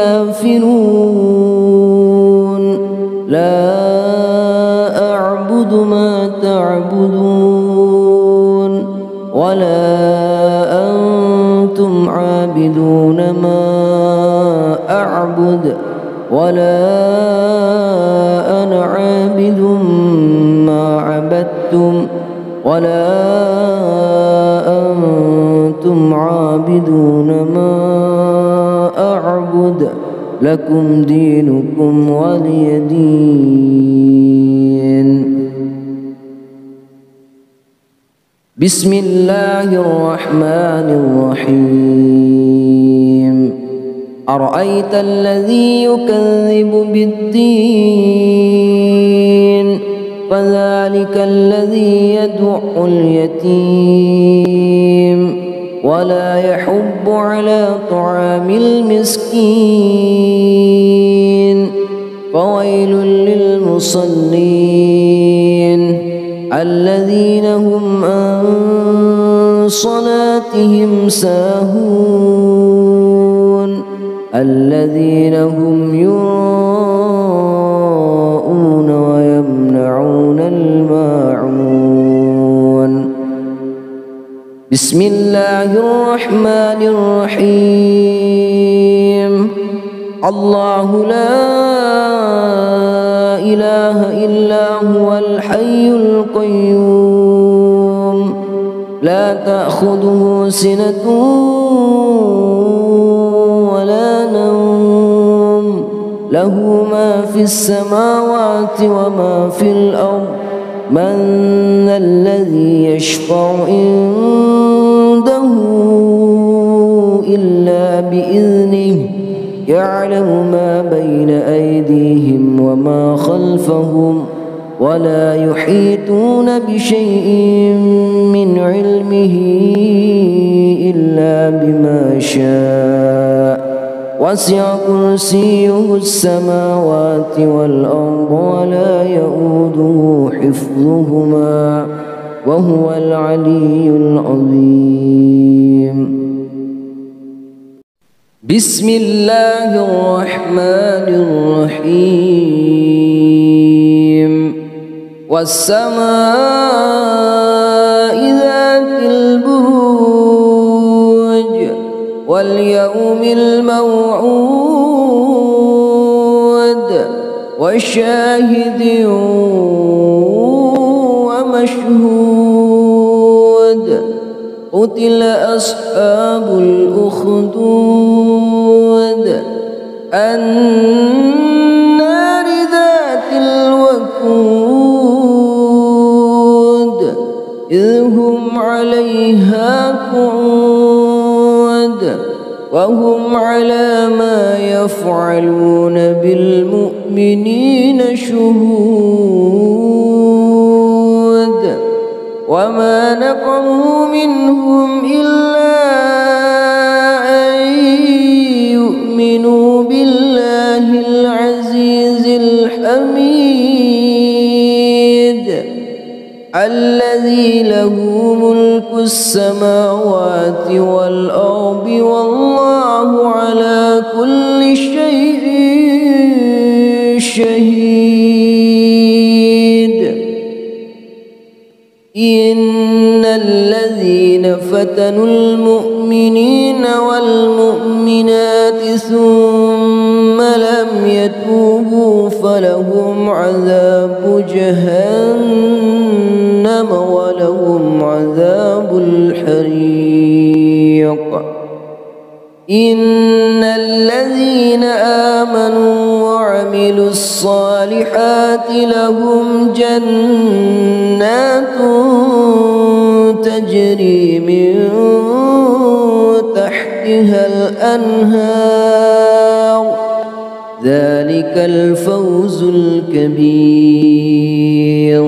الكافرون لا أعبد ما تعبدون ولا أنتم عابدون ما أعبد ولا أنا عابد ما عبدتم ولا أنتم عابدون ما أعبد لكم دينكم ولي دين. بسم الله الرحمن الرحيم. أرأيت الذي يكذب بالدين فذلك الذي يدع اليتيم ولا يحض على طعام المسكين فويل للمصلين الذين هم عن صلاتهم ساهون الذين هم يراءون ويمنعون الماعون. بسم الله الرحمن الرحيم. الله لا إله إلا هو الحي القيوم لا تأخذه سنة ولا نوم له ما في السماوات وما في الأرض من ذا الذي يشفع عنده إلا بإذنه يعلم ما بين أيديهم وما خلفهم ولا يحيطون بشيء من علمه إلا بما شاء وسع كرسيه السماوات والأرض ولا يؤوده حفظهما وهو العلي العظيم. بسم الله الرحمن الرحيم. والسماء ذات البروج واليوم الموعود وشاهد ومشهود. قتل أصحاب الأخدود النار ذات الوقود إذ هم عليها قعود وهم على ما يفعلون بالمؤمنين شهود. وما نقموا منهم إلا أن يؤمنوا بالله العزيز الحميد الذي له ملك السماوات والأرض والله على كل شيء شهيد. إن الذين فتنوا المؤمنين والمؤمنات ثم لم يتوبوا فلهم عذاب جهنم ولهم عذاب الحريق. إن الذين آمنوا وعملوا الصالحات لهم جنات تجري من تحتها الأنهار ذلك الفوز الكبير.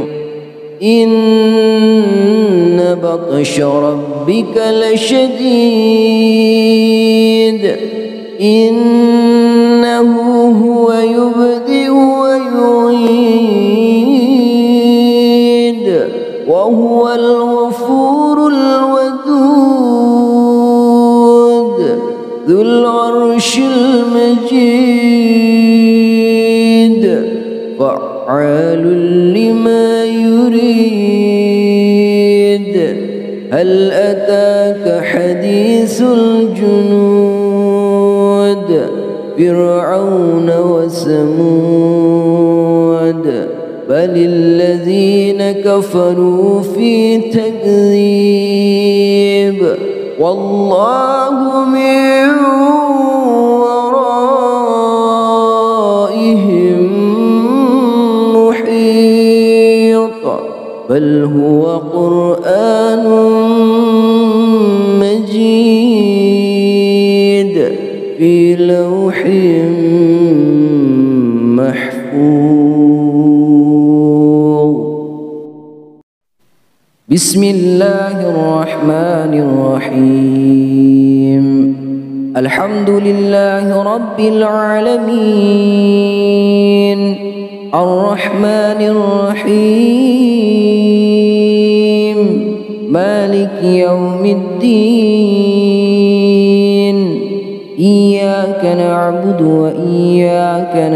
إن بطش ربك لشديد إنه هو يبدئ ويعيد وهو الغفور الودود ذو العرش المجيد فعال لما يريد. هل أتاك حديث الجنود فرعون وثمود بل الذين كفروا في تكذيب والله من ورائهم محيط بل هو قرآن مجيد في لوح محفوظ. بسم الله الرحمن الرحيم. الحمد لله رب العالمين الرحمن الرحيم مالك يوم الدين إياك نعبد وإياك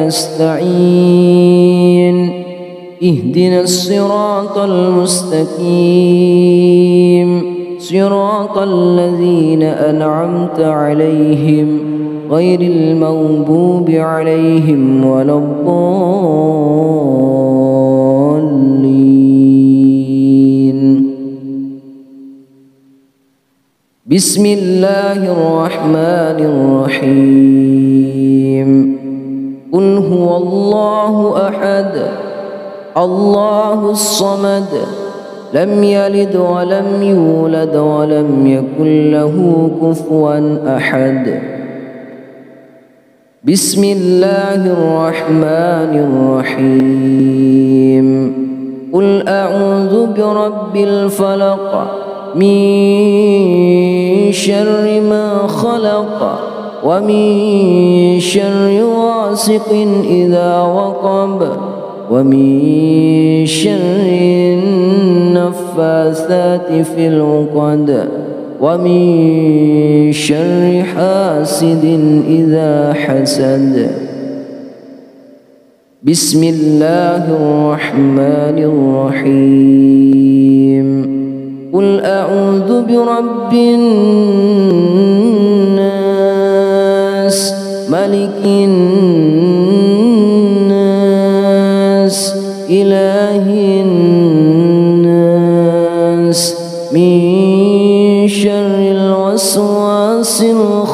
نستعين اهدنا الصراط المستقيم صراط الذين أنعمت عليهم غير المغضوب عليهم ولا الضالين. بسم الله الرحمن الرحيم. قل هو الله أحد الله الصمد لم يلد ولم يولد ولم يكن له كفوا أحد. بسم الله الرحمن الرحيم. قل أعوذ برب الفلق من شر ما خلق ومن شر غاسق إذا وقب ومن شر النفاثات في العقد ومن شر حاسد إذا حسد. بسم الله الرحمن الرحيم. قل أعوذ برب الناس ملك الناس إله الناس من شر الوسواس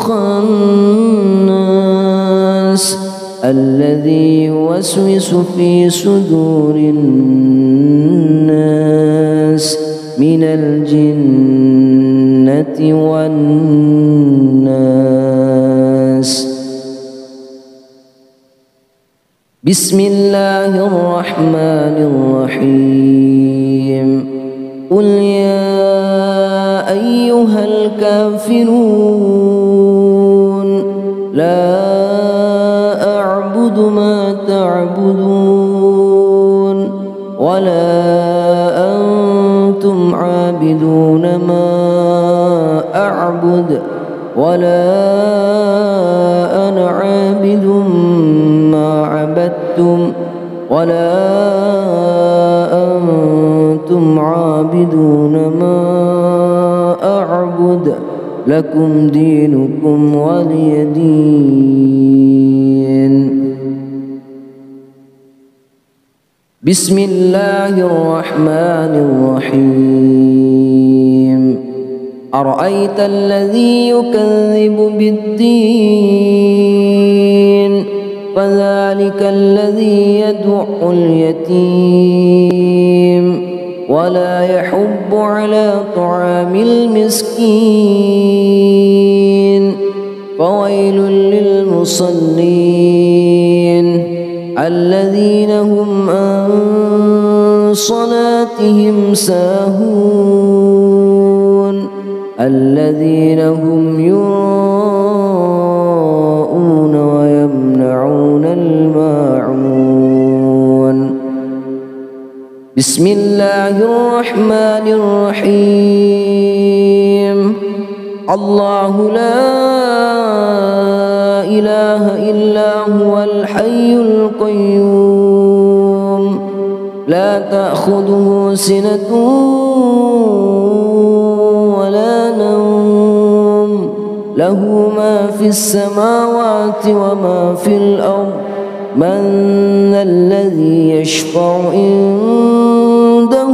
الخناس الذي يوسوس في صدور الناس من الجنة والناس. بسم الله الرحمن الرحيم. قل أيها الكافرون لا أعبد ما تعبدون ولا أنتم عابدون ما أعبد ولا أنا عابد ما عبدتم ولا أنتم عابدون ما أعبد لكم دينكم ولي دين. بسم الله الرحمن الرحيم. أرأيت الذي يكذب بالدين فذلك الذي يدع اليتيم ولا يحض على طعام المسكين فويل للمصلين الذين هم عن صلاتهم ساهون الذين هم يراءون ويمنعون الماعون. بسم الله الرحمن الرحيم. الله لا إله إلا هو الحي القيوم لا تأخذه سنة ولا نوم له ما في السماوات وما في الأرض من ذا الذي يشفع عنده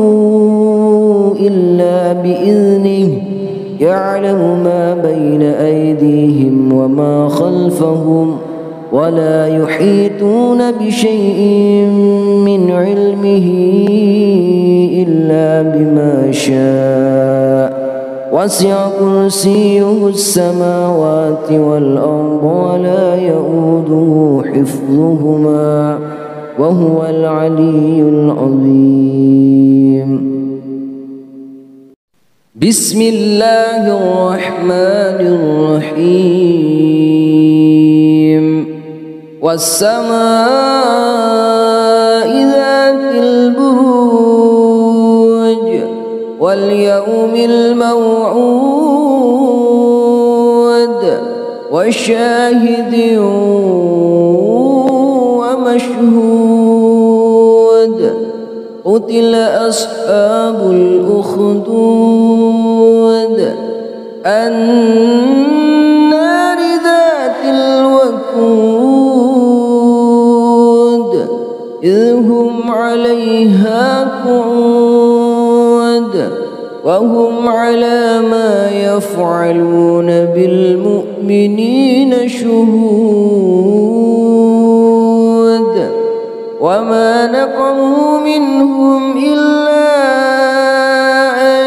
إلا بإذنه يعلم ما بين أيديهم وما خلفهم ولا يحيطون بشيء من علمه إلا بما شاء وسع كرسيه السماوات والأرض ولا يؤوده حفظهما وهو العلي العظيم. بسم الله الرحمن الرحيم. والسماء ذات البروج واليوم الموعود وشاهد ومشهود قتل أصحاب الأخدود النار ذات الوقود إذ هم عليها قعود وهم على ما يفعلون بالمؤمنين شهود وما نقموا منهم إلا أن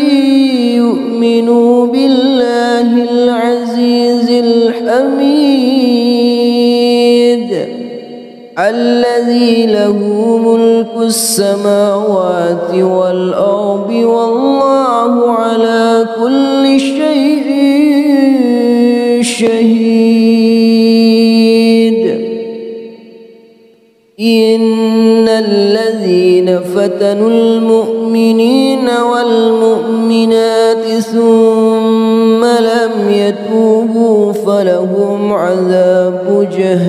يؤمنوا بالله العزيز الحميد الذي له ملك السماوات والأرض والله على كل شيء شهيد. إن الذين فتنوا المؤمنين والمؤمنات ثم لم يتوبوا فلهم عذاب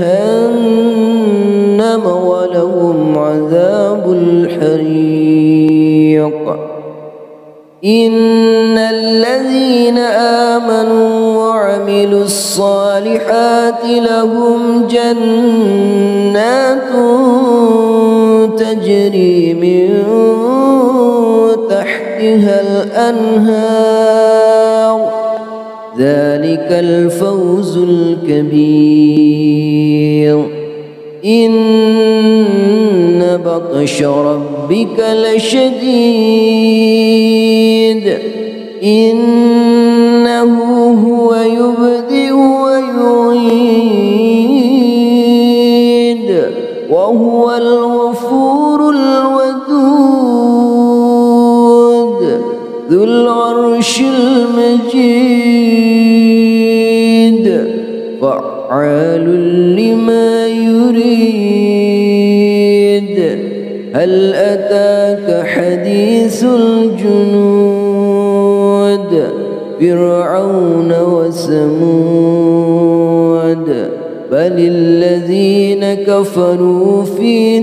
جهنم ولهم عذاب الحريق. إن الذين آمنوا وعملوا الصالحات لهم جنات تجري من تحتها الأنهار ذلك الفوز الكبير. إن بطش ربك لشديد إنه هو يبدئ ويعيد وهو الغفور الودود ذو العرش العرش المجيد فعال لما يريد هل أتاك حديث الجنود فرعون وثمود بل الذين كفروا في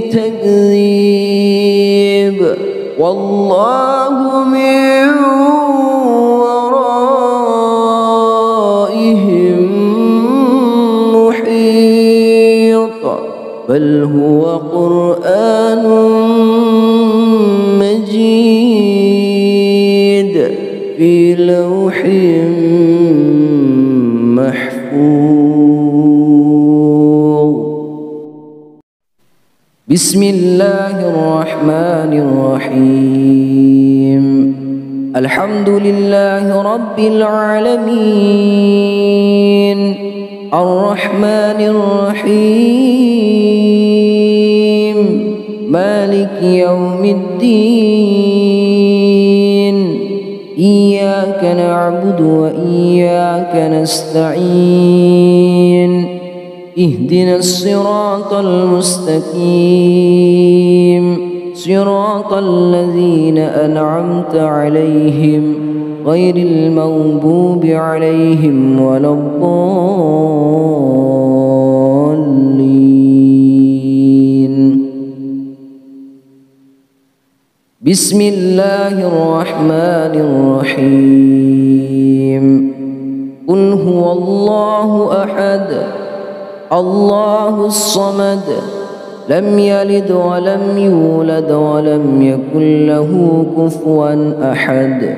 تكذيب والله من ورائهم محيط بل هو قرآن مجيد في لوح محفوظ. بسم الله الرحمن الرحيم الحمد لله رب العالمين الرحمن الرحيم مالك يوم الدين إياك نعبد وإياك نستعين اهدنا الصراط المستقيم صراط الذين أنعمت عليهم غير المغضوب عليهم ولا الضالين. بسم الله الرحمن الرحيم قل هو الله أحد الله الصمد لم يلد ولم يولد ولم يكن له كفوا أحد.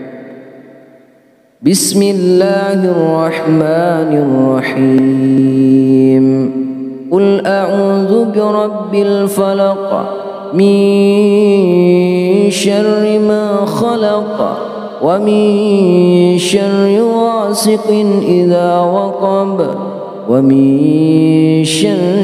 بسم الله الرحمن الرحيم قل أعوذ برب الفلق من شر ما خلق ومن شر غاسق إذا وقب ومن شر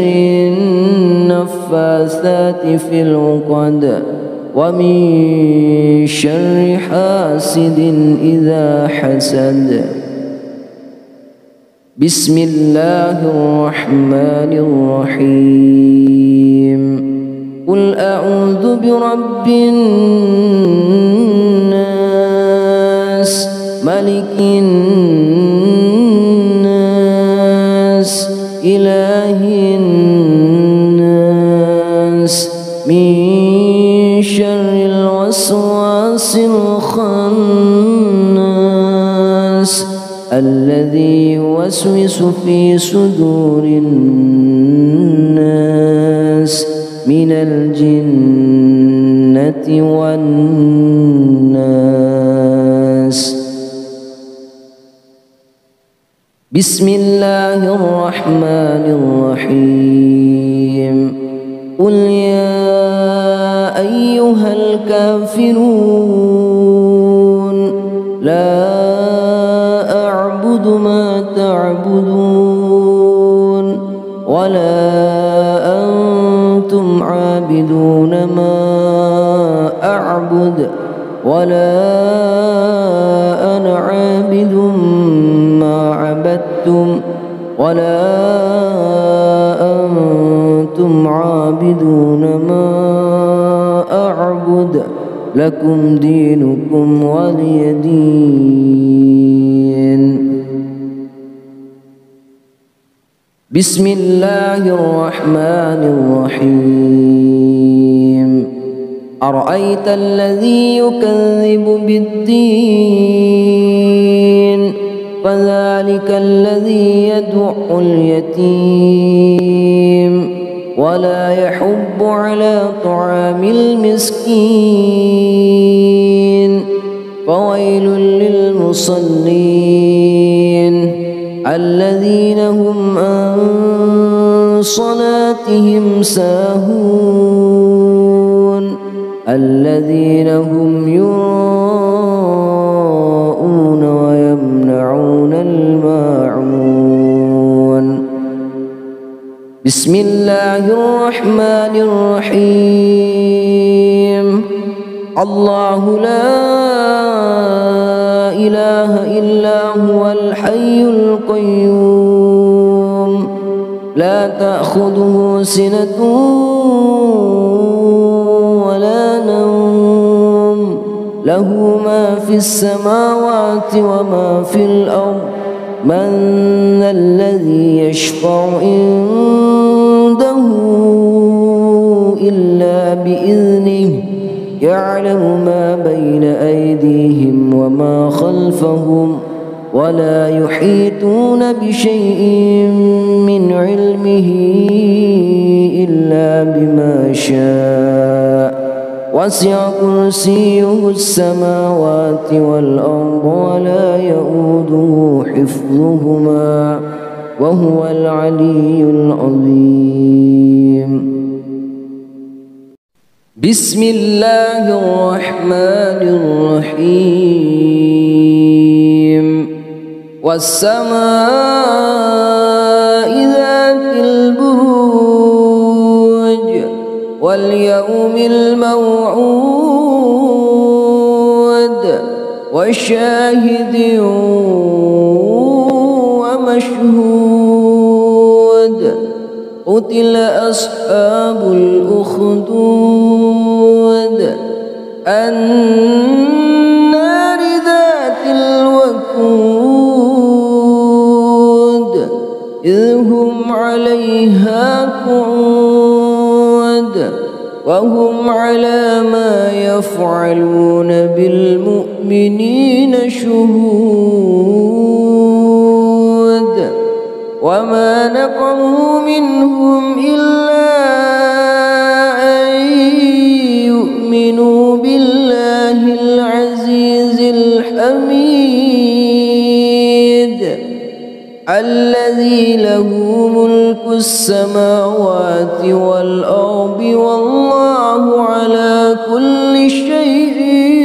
النفاثات في العقد ومن شر حاسد إذا حسد. بسم الله الرحمن الرحيم قل أعوذ برب الناس ملك الناس إله الناس من شر الوسواس الخناس الذي يوسوس في صدور الناس من الجنة والناس. بسم الله الرحمن الرحيم قل يا أيها الكافرون لا أعبد ما تعبدون ولا أنتم عابدون ما أعبد ولا أنا عابد ما عبدتم ولا أنتم عابدون ما أعبد لكم دينكم ولي دين. بسم الله الرحمن الرحيم أرأيت الذي يكذب بالدين فذلك الذي يدع اليتيم ولا يحض على طعام المسكين فويل للمصلين الذين هم عن صلاتهم ساهون الذين هم يراءون ويمنعون الماعون. بسم الله الرحمن الرحيم الله لا إله إلا هو الحي القيوم لا تأخذه سنة ولا نوم له ما في السماوات وما في الأرض من ذا الذي يشفع عنده إلا بإذنه يعلم ما بين أيديهم وما خلفهم ولا يحيطون بشيء من علمه إلا بما شاء وسع كرسيه السماوات والأرض ولا يؤوده حفظهما وهو العلي العظيم. بسم الله الرحمن الرحيم والسماء ذات البروج واليوم الموعود وشاهد ومشهود قتل أصحاب الأخدود النار ذات الوقود إذ هم عليها قعود وهم على ما يفعلون بالمؤمنين شهود وما نقموا منهم إلا أن يؤمنوا بالله العزيز الحميد الذي له ملك السماوات والأرض والله على كل شيء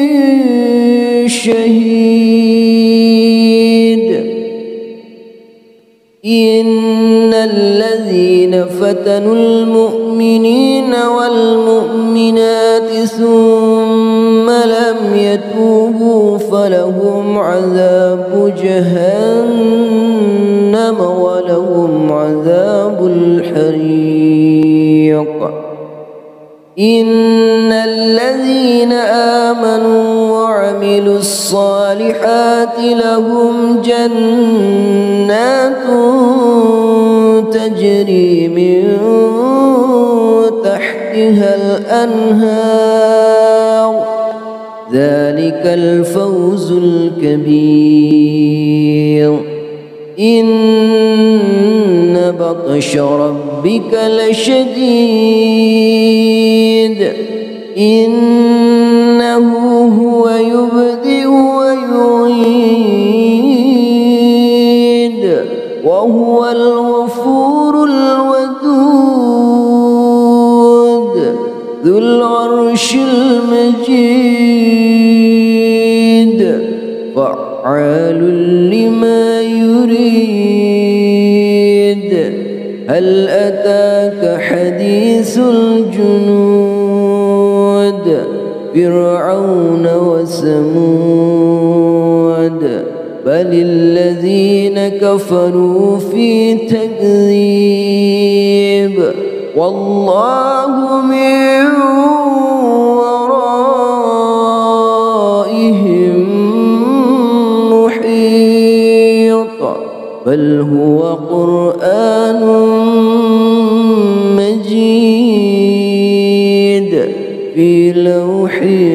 شهيد. إن الذين فتنوا المؤمنين والمؤمنات ثم لم يتوبوا فلهم عذاب جهنم ولهم عذاب الحريق. إن الذين آمنوا وعملوا الصالحات لهم جنات تجري من تحتها الأنهار ذلك الفوز الكبير. إن بطش ربك لشديد إنه هو يبدئ ويعيد وهو الغفور الودود ذو العرش المجيد فعال لما يريد. هل أتاك حديث الجنود فرعون وثمود بل الذين كفروا في تكذيب والله من ورائهم محيط بل هو قرآن مجيد في لوح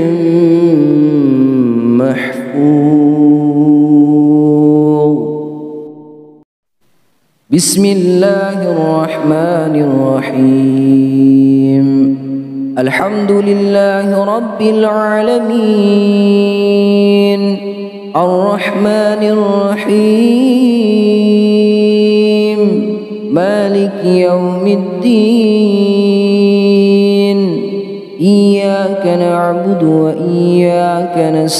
محفوظ. بسم الله الرحمن الرحيم الحمد لله رب العالمين الرحمن الرحيم مالك يوم الدين إياك نعبد وإياك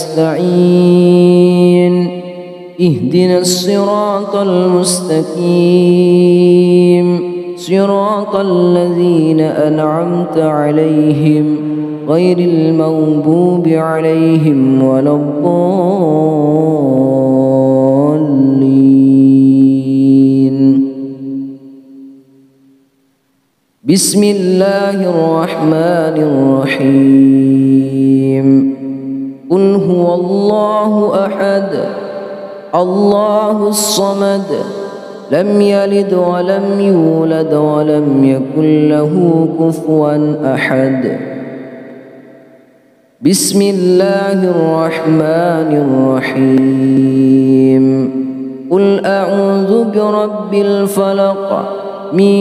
نستعين اهدنا الصراط المستقيم صراط الذين أنعمت عليهم غير المغضوب عليهم ولا الضالين. بسم الله الرحمن الرحيم. قل هو الله أحد الله الصمد لم يلد ولم يولد ولم يكن له كفوا أحد. بسم الله الرحمن الرحيم. قل أعوذ برب الفلق من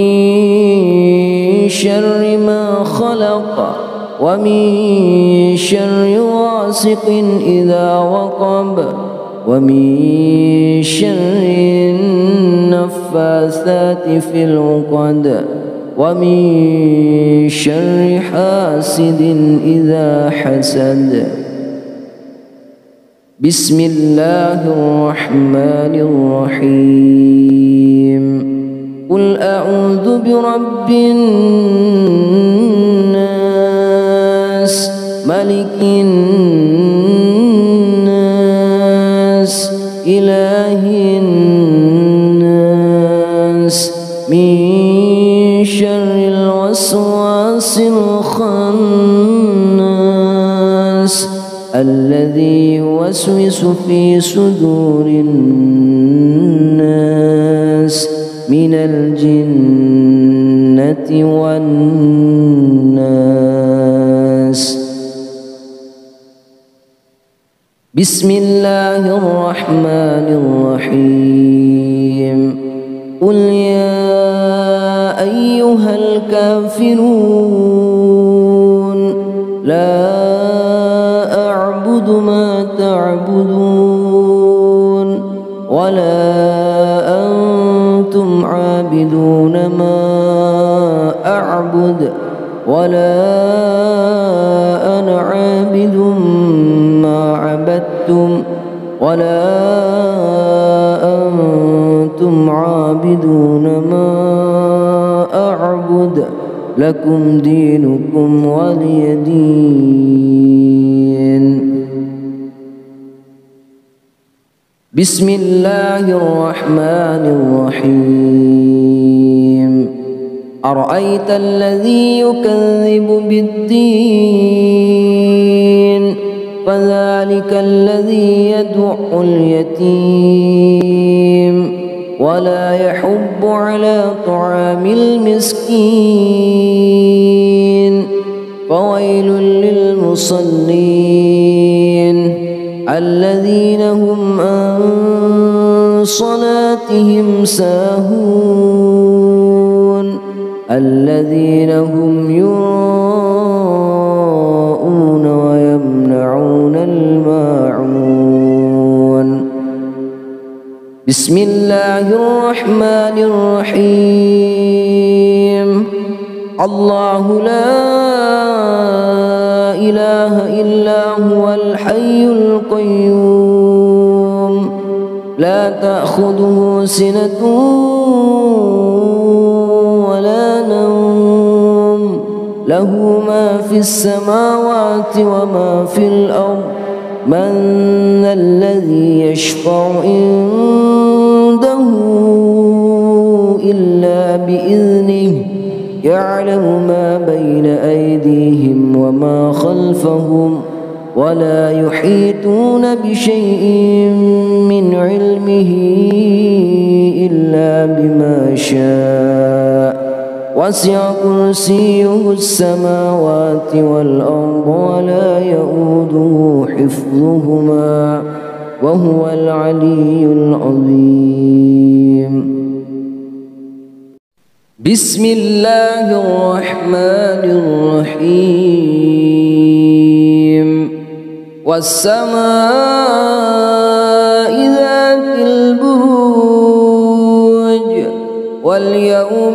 شر ما خلق ومن شر غاسق إذا وقب ومن شر النفاثات في العقد ومن شر حاسد إذا حسد. بسم الله الرحمن الرحيم. قل أعوذ برب الناس ملك الناس إله الناس من شر الوسواس الخناس الذي يوسوس في صدور الناس من الجنة والناس. بسم الله الرحمن الرحيم. قل يا أيها الكافرون لا أعبد ما تعبدون ولا أنتم عابدون ما أعبد ولا أنا عابد ما عبدتم ولا أنتم عابدون ما أعبد لكم دينكم ولي دين. بسم الله الرحمن الرحيم. أرأيت الذي يكذب بالدين فذلك الذي يدع اليتيم ولا يحض على طعام المسكين فويل للمصلين الذين هم عن صلاتهم ساهون الذين هم يراءون ويمنعون الماعون. بسم الله الرحمن الرحيم. الله لا إله إلا هو الحي القيوم لا تأخذه سنة ولا نوم له ما في السماوات وما في الأرض من ذا الذي يشفع عنده إلا بإذنه يعلم ما بين أيديهم وما خلفهم ولا يحيطون بشيء من علمه إلا بما شاء وسع كرسيه السماوات والأرض ولا يؤوده حفظهما وهو العلي العظيم. بسم الله الرحمن الرحيم. والسماء ذات البروج واليوم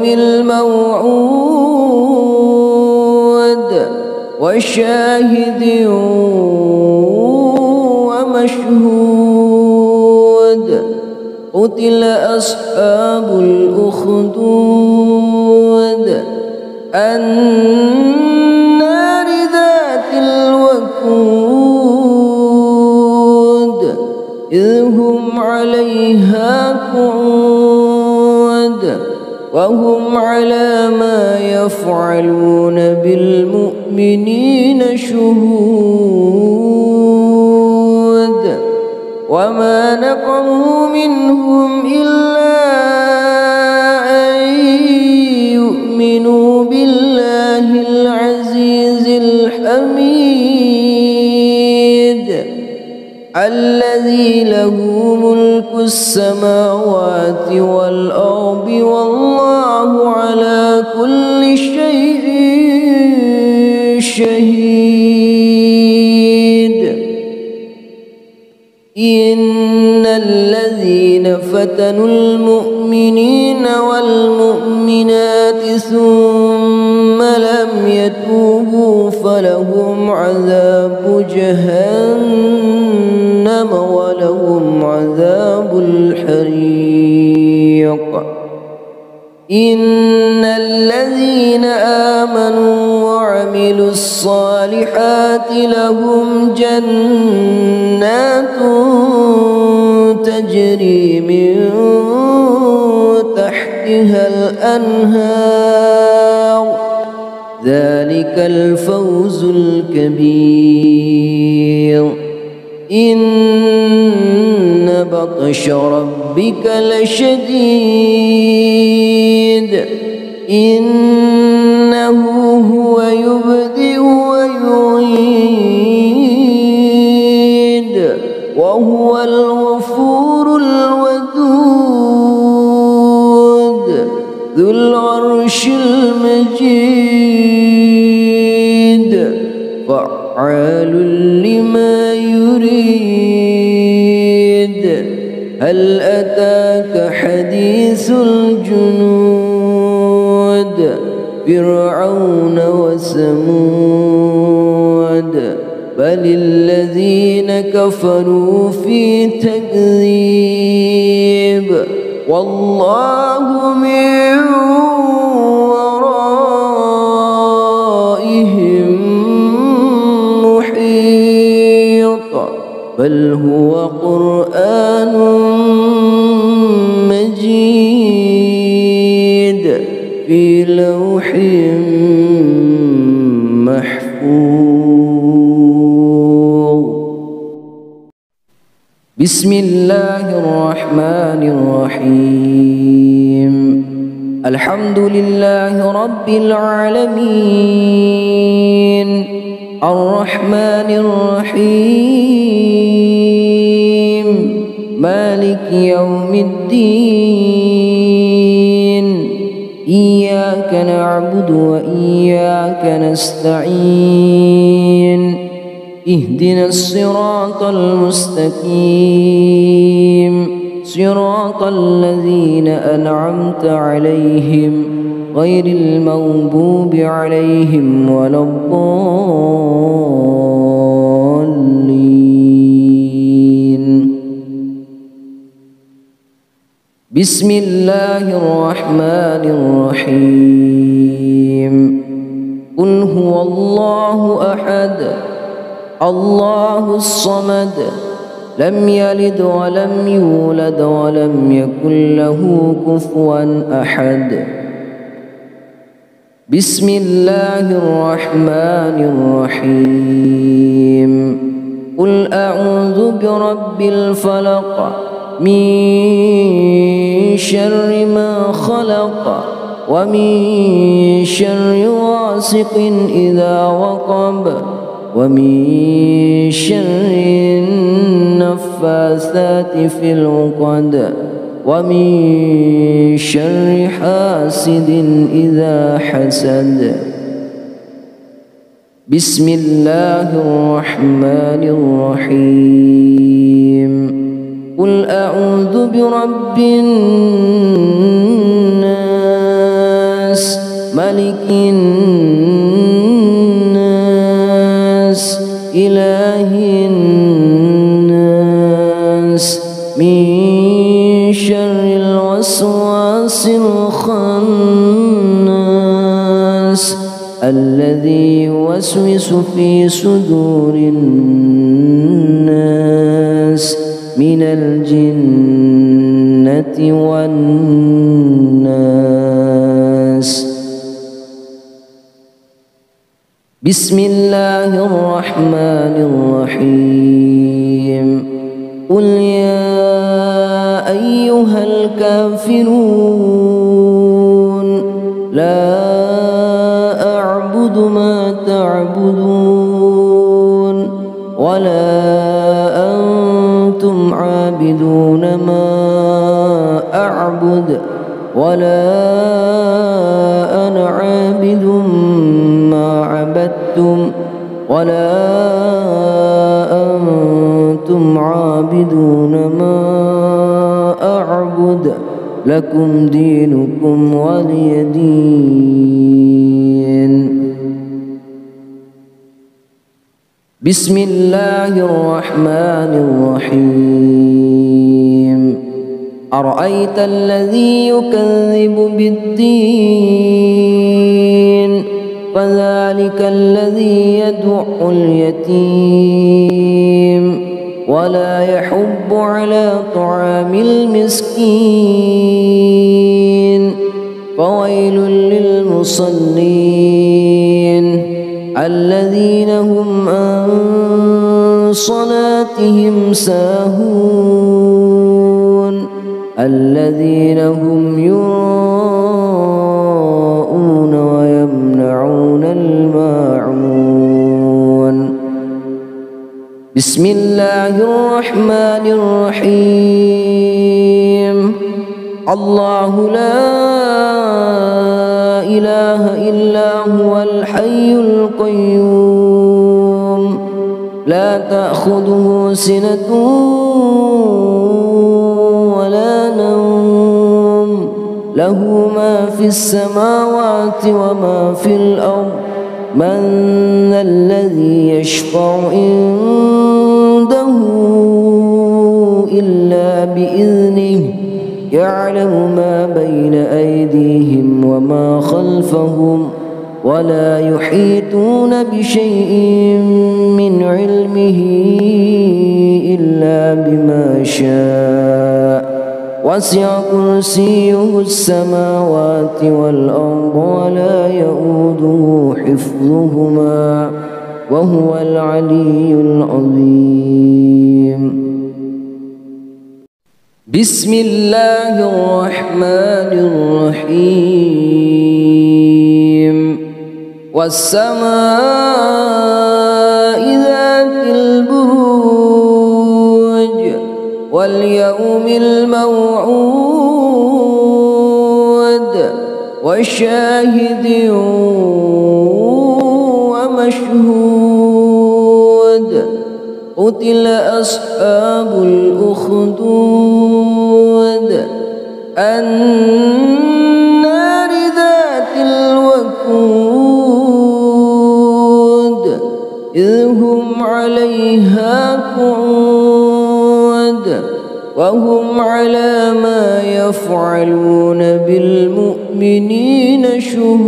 الموعود وشاهد ومشهود قتل أصحاب الأخدود النار ذات إذ هم عليها قعود وهم على ما يفعلون بالمؤمنين شهود وما نقموا منهم إلا أن يؤمنوا بالله العزيز الحميد الذي له ملك السماوات والأرض والله على كل شيء شهيد. إن الذين فتنوا المؤمنين والمؤمنات ثم لم يتوبوا فلهم عذاب جهنم ولهم عذاب الحريق. إن الذين آمنوا وعملوا الصالحات لهم جنات تجري من تحتها الأنهار ذلك الفوز الكبير. إن بطش ربك لشديد إنه هو يبدئ ويعيد وهو الغفور الودود ذو العرش المجيد فعال لما يريد. هل أتاك حديث الجنود فرعون وثمود بل الذين كفروا في تكذيب والله من ورائهم محيط بل هو قرآن مجيد في لوح محفوظ. بسم الله الرحمن الرحيم. الحمد لله رب العالمين الرحمن الرحيم مالك يوم الدين إياك نعبد وإياك نستعين اهدنا الصراط المستقيم صراط الذين أنعمت عليهم غير المغضوب عليهم ولا الضالين. بسم الله الرحمن الرحيم. قل هو الله أحد الله الصمد لم يلد ولم يولد ولم يكن له كفوا أحد. بسم الله الرحمن الرحيم. قل أعوذ برب الفلق من شر ما خلق ومن شر غاسق إذا وقب ومن شر النفاثات في العقد ومن شر حاسد إذا حسد. بسم الله الرحمن الرحيم. قل أعوذ برب الناس ملك الناس إله الناس من شر الوسواس الخناس الذي يوسوس في صدور الناس من من الجنة والناس. بسم الله الرحمن الرحيم. قل يا أيها الكافرون لا أعبد ما تعبدون ولا أنتم عابدون ما أعبد ولا أنا عابد ما عبدتم ولا أنتم عابدون ما أعبد لكم دينكم ولي دين. بسم الله الرحمن الرحيم. أرأيت الذي يكذب بالدين فذلك الذي يدع اليتيم ولا يحض على طعام المسكين. فويل للمصلين الذين هم عن صلاتهم ساهون الذين هم يراءون ويمنعون الماعون. بسم الله الرحمن الرحيم. الله لا إله إلا هو الحي القيوم لا تأخذه سنة ولا نوم له ما في السماوات وما في الأرض. من ذا الذي يشفع عنده إلا بإذنه يعلم ما بين أيديهم وما خلفهم ولا يحيطون بشيء من علمه إلا بما شاء. وسع كرسيه السماوات والأرض ولا يؤوده حفظهما وهو العلي العظيم. بسم الله الرحمن الرحيم. والسماء ذات البروج واليوم الموعود وشاهد ومشهود. قتل أصحاب الأخدود النار ذات الوقود إذ هم عليها قعود وهم على ما يفعلون بالمؤمنين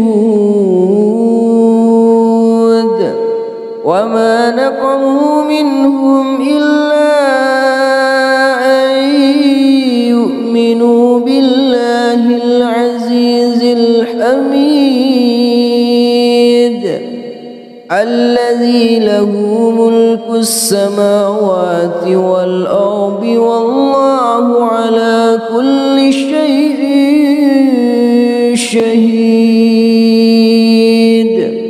شهود. وما نقموا منهم إلا أن يؤمنوا بالله العزيز الحميد الذي له ملك السماوات والأرض والله على كل شيء شهيد.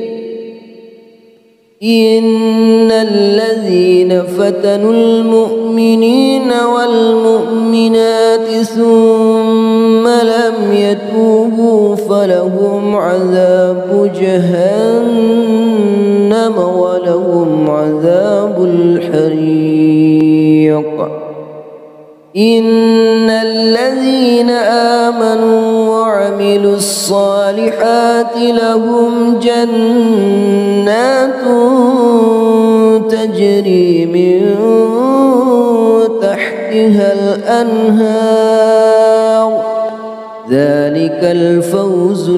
إن الذين فتنوا المؤمنين والمؤمنات ثم لم يتوبوا فلهم عذاب جهنم ولهم عذاب الحريق. إن الذين آمنوا وعملوا الصالحات لهم جنات تجري من تحتها الأنهار ذلك الفوز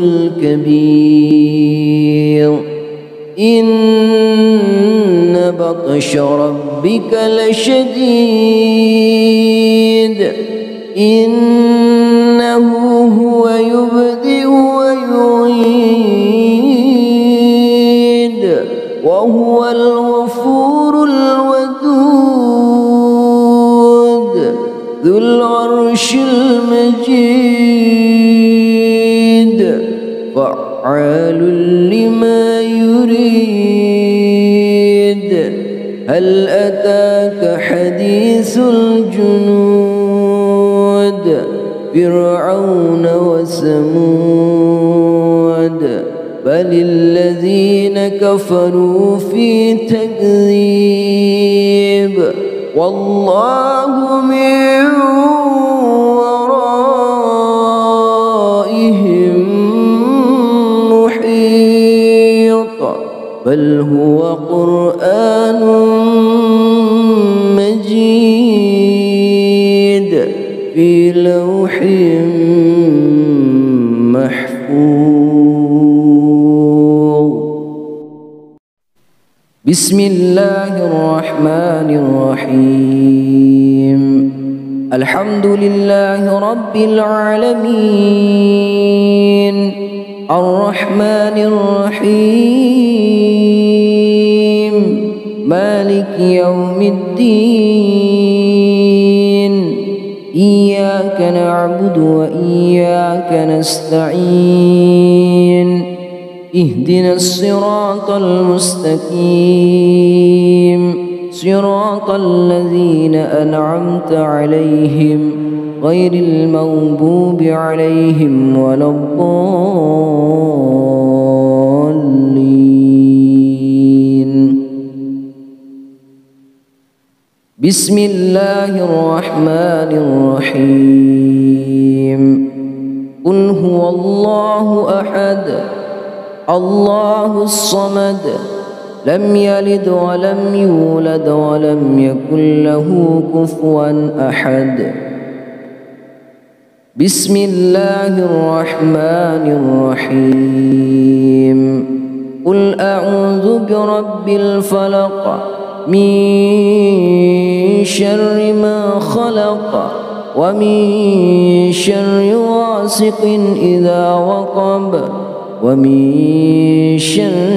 الكبير. إن بطش ربك ربك لشديد إنه هو يبدئ ويعيد وهو الغفور الودود ذو العرش المجيد فعال لما يريد هل أتاك حديث الجنود فرعون وثمود بل الذين كفروا في تكذيب والله من ورائهم محيط بل هو قرآن مجيد في لوح محفوظ. بسم الله الرحمن الرحيم الحمد لله رب العالمين الرحمن الرحيم مالك يوم الدين إياك نعبد وإياك نستعين اهدنا الصراط المستقيم صراط الذين أنعمت عليهم غير المغضوب عليهم ولا الضالين. بسم الله الرحمن الرحيم قل هو الله أحد الله الصمد لم يلد ولم يولد ولم يكن له كفوا أحد. بسم الله الرحمن الرحيم قل أعوذ برب الفلق من شر ما خلق ومن شر غاسق إذا وقب ومن شر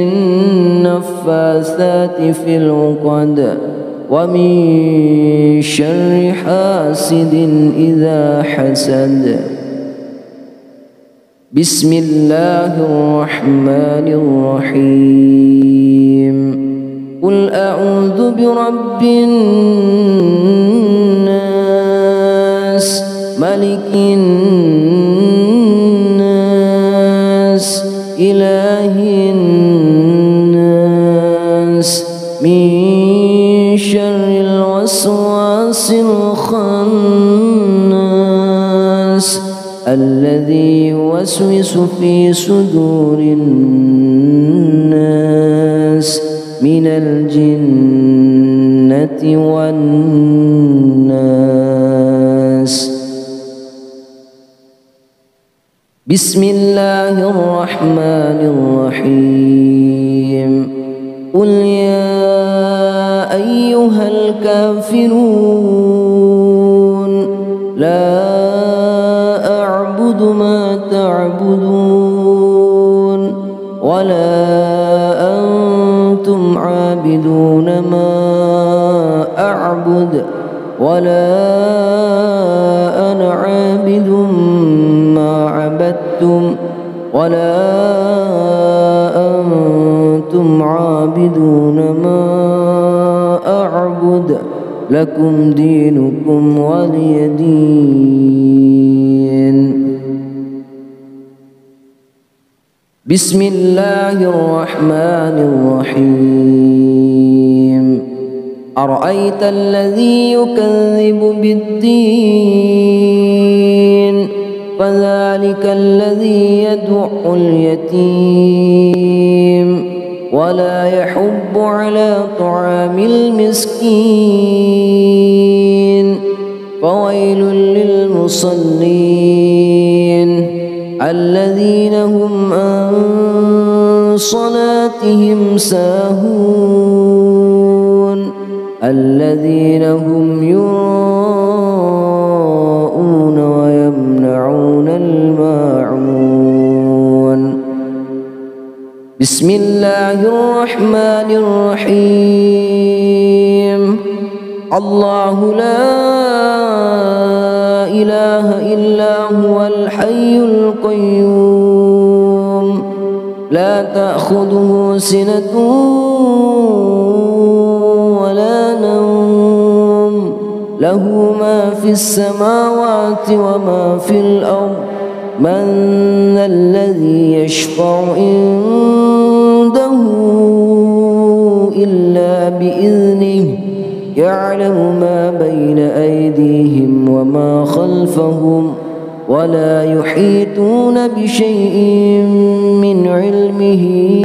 النفاثات في العقد ومن شر حاسد إذا حسد. بسم الله الرحمن الرحيم قل أعوذ برب الناس ملك الناس إله الناس من شر الوسواس الخناس الذي يوسوس في صدور الناس من الجنة والناس. بسم الله الرحمن الرحيم قل يا أيها الكافرون لا أعبد ما تعبدون ولا أنتم عابدون ما أعبد ولا أنا عابد ما عبدتم ولا أنتم عابدون ما أعبد لكم دينكم ولي دين. بسم الله الرحمن الرحيم أرأيت الذي يكذب بالدين فذلك الذي يدع اليتيم ولا يحض على طعام المسكين فويل للمصلين الذين هم عن صلاتهم ساهون الذين هم يراءون ويمنعون الماعون. بسم الله الرحمن الرحيم. الله لا إله إلا هو الحي القيوم لا تأخذه سنة ولا نوم له ما في السماوات وما في الأرض من ذا الذي يشفع عنده إلا بإذنه يعلم ما بين أيديهم وما خلفهم ولا يحيطون بشيء من علمه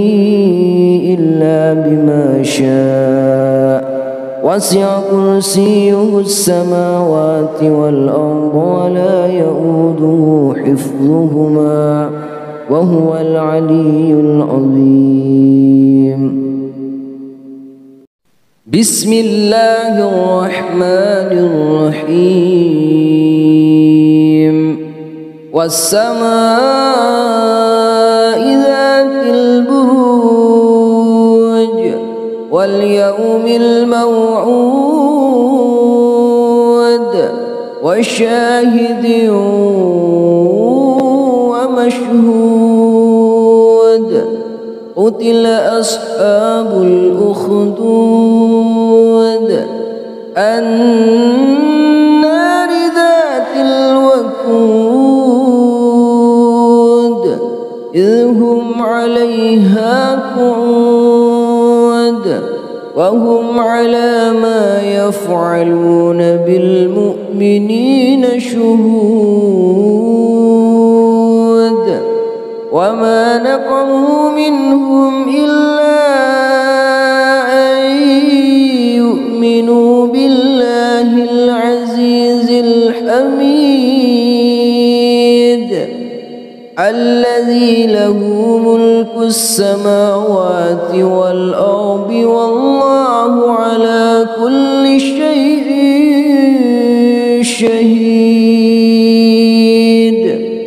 إلا بما شاء وسع كرسيه السماوات والأرض ولا يؤوده حفظهما وهو العلي العظيم. بسم الله الرحمن الرحيم. والسماء ذات البروج واليوم الموعود وشاهد ومشهود قتل أصحاب الأخدود النار ذات الوقود إذ هم عليها قعود وهم على ما يفعلون بالمؤمنين شهود وما نقموا منهم إلا أن يؤمنوا بالله العزيز الحميد الذي له ملك السماوات والأرض والله على كل شيء شهيد.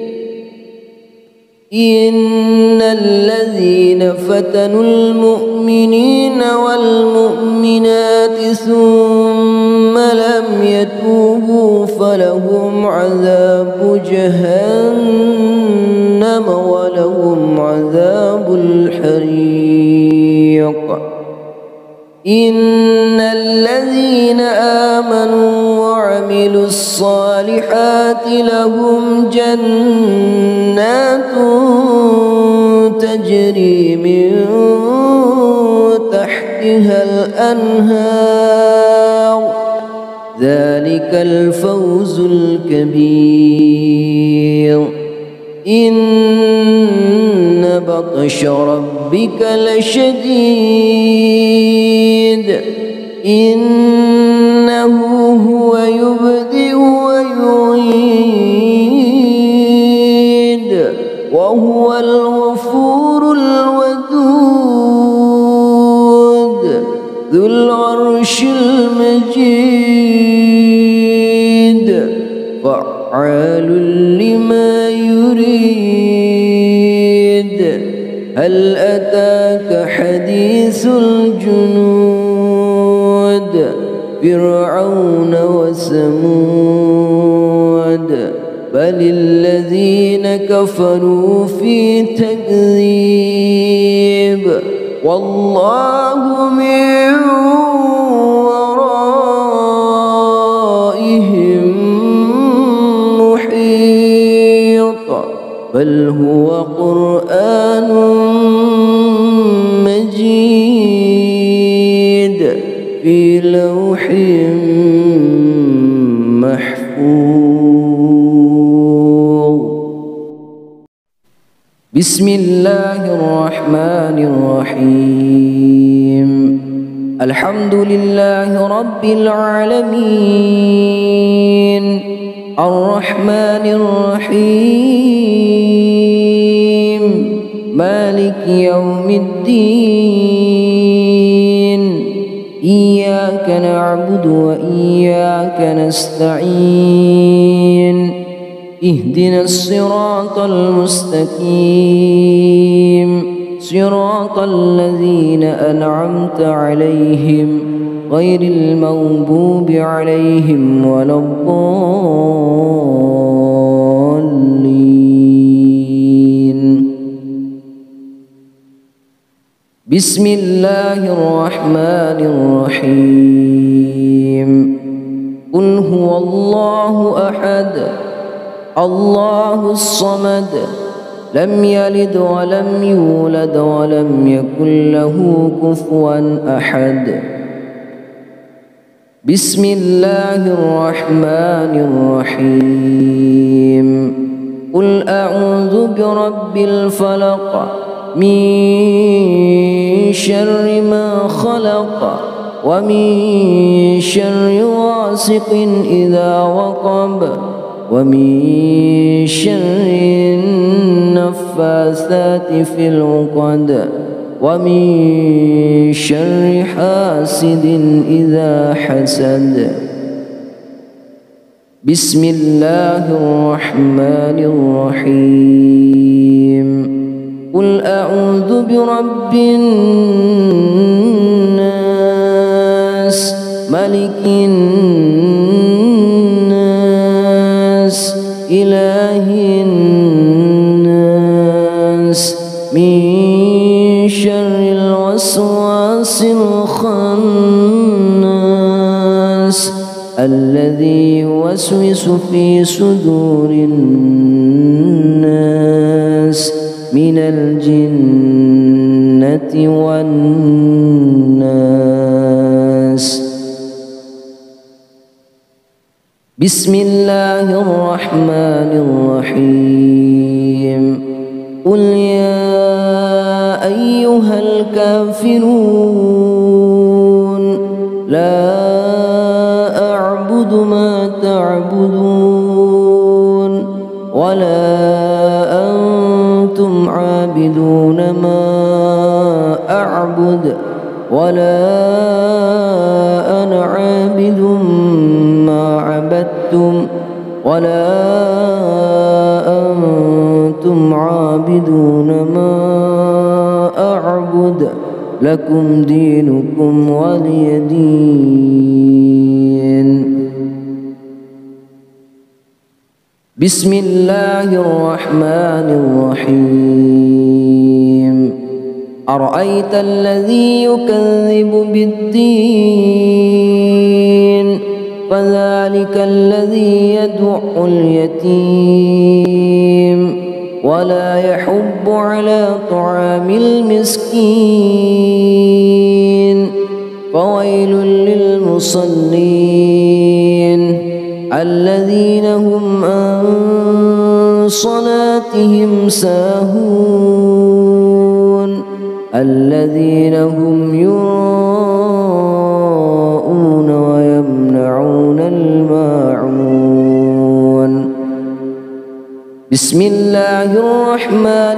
إن الذين فتنوا المؤمنين والمؤمنات ثم لم يتوبوا فلهم عذاب جهنم ولهم عذاب الحريق. إن الذين آمنوا وعملوا الصالحات لهم جنات تجري من تحتها الأنهار ذلك الفوز الكبير. إن بطش ربك لشديد إنه هو يبدئ ويعيد وهو الغفور الودود ذو العرش المجيد فعال لما يريد. هل أتاك حديث الجنود فرعون وثمود بل الذين كفروا في تكذيب والله من ورائهم محيط بل هو قرآن مجيد في لوح محفوظ. بسم الله الرحمن الرحيم. الحمد لله رب العالمين الرحمن الرحيم مالك يوم الدين إياك إياك نعبد وإياك نستعين اهدنا الصراط المستقيم صراط الذين أنعمت عليهم غير المغضوب عليهم ولا الضالين. بسم الله الرحمن الرحيم. قل هو الله أحد الله الصمد لم يلد ولم يولد ولم يكن له كفوا أحد. بسم الله الرحمن الرحيم. قل أعوذ برب الفلق من شر ما خلق ومن شر غاسق إذا وقب ومن شر النفاثات في العقد ومن شر حاسد إذا حسد. بسم الله الرحمن الرحيم. قل أعوذ برب الناس ملك الناس إله الناس من شر الوسواس الخناس الذي يوسوس في صدور الناس من الجنة والناس. بسم الله الرحمن الرحيم. قل يا أيها الكافرون لا أعبد ما تعبدون ولا أنتم عابدون ما أعبد ولا أنا عابد ما عبدتم ولا أنتم عابدون ما أعبد لكم دينكم ولي دين. بسم الله الرحمن الرحيم. أرأيت الذي يكذب بالدين فذلك الذي يدع اليتيم ولا يحض على طعام المسكين فويل للمصلين الذين هم عن صلاتهم ساهون الذين هم يراءون ويمنعون الماعون. بسم الله الرحمن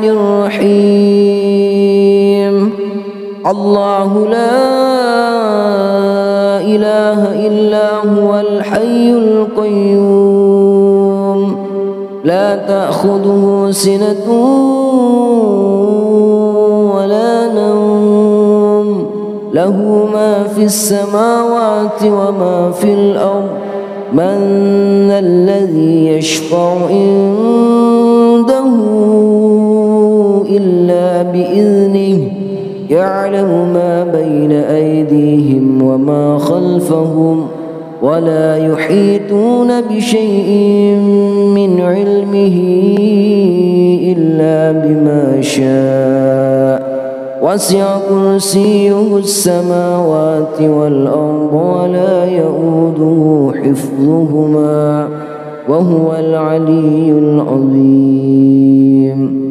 الرحيم. الله لا إله إلا هو الحي القيوم لا تأخذه سنة ولا نوم له ما في السماوات وما في الأرض من ذا الذي يشفع عنده إلا بإذنه يعلم ما بين أيديهم وما خلفهم ولا يحيطون بشيء من علمه إلا بما شاء وسع كرسيه السماوات والأرض ولا يؤوده حفظهما وهو العلي العظيم.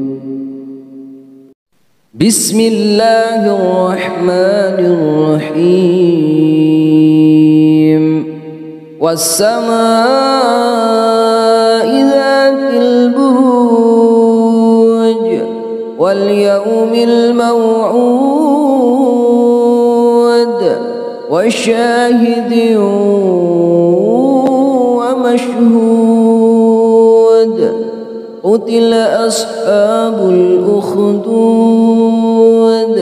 بسم الله الرحمن الرحيم. والسماء ذات البروج واليوم الموعود وشاهد ومشهود قتل أصحاب الأخدود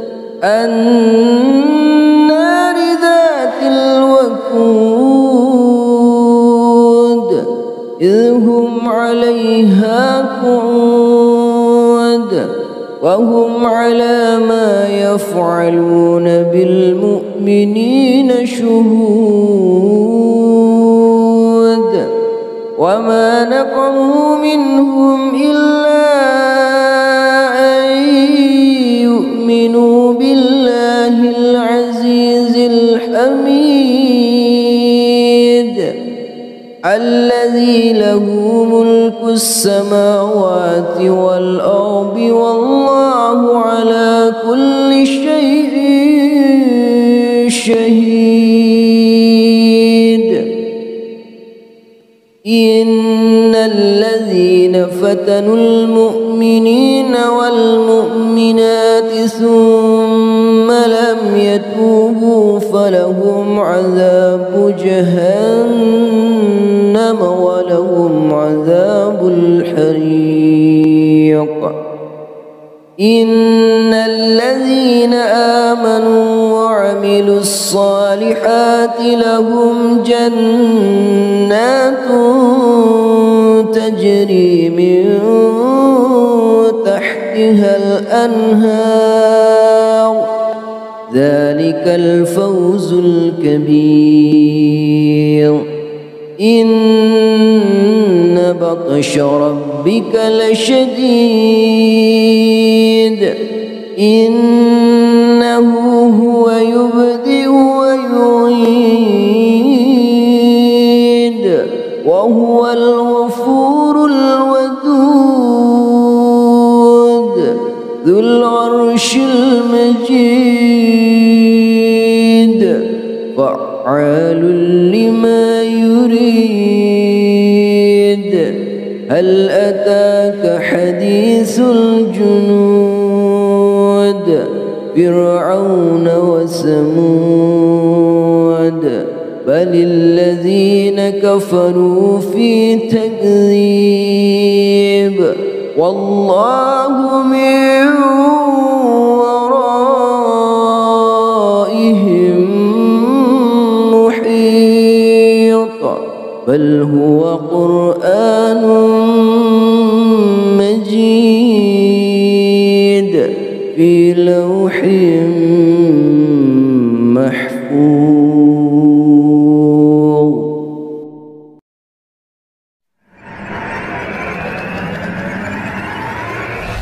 النار ذات الوقود إذ هم عليها قعود وهم على ما يفعلون بالمؤمنين شهود وما نقموا منهم إلا أن يؤمنوا بالله العزيز الحميد الذي له ملك السماوات والأرض والله على كل شيء شهيد إن الذين فتنوا المؤمنين والمؤمنات ثم لم يتوبوا فلهم عذاب جهنم ولهم عذاب الحريق إن الذين آمنوا وعملوا الصالحات لهم جنات تجري من تحتها الأنهار ذلك الفوز الكبير إن بطش ربك لشديد إنه هو يبدئ ويعيد وهو الغفور الودود ذو العرش المجيد فعال لما يريد هل أتاك حديث الجنود فرعون وثمود بل الذين كفروا في تكذيب والله من ورائهم محيط بل هو قرآن مجيد في لوح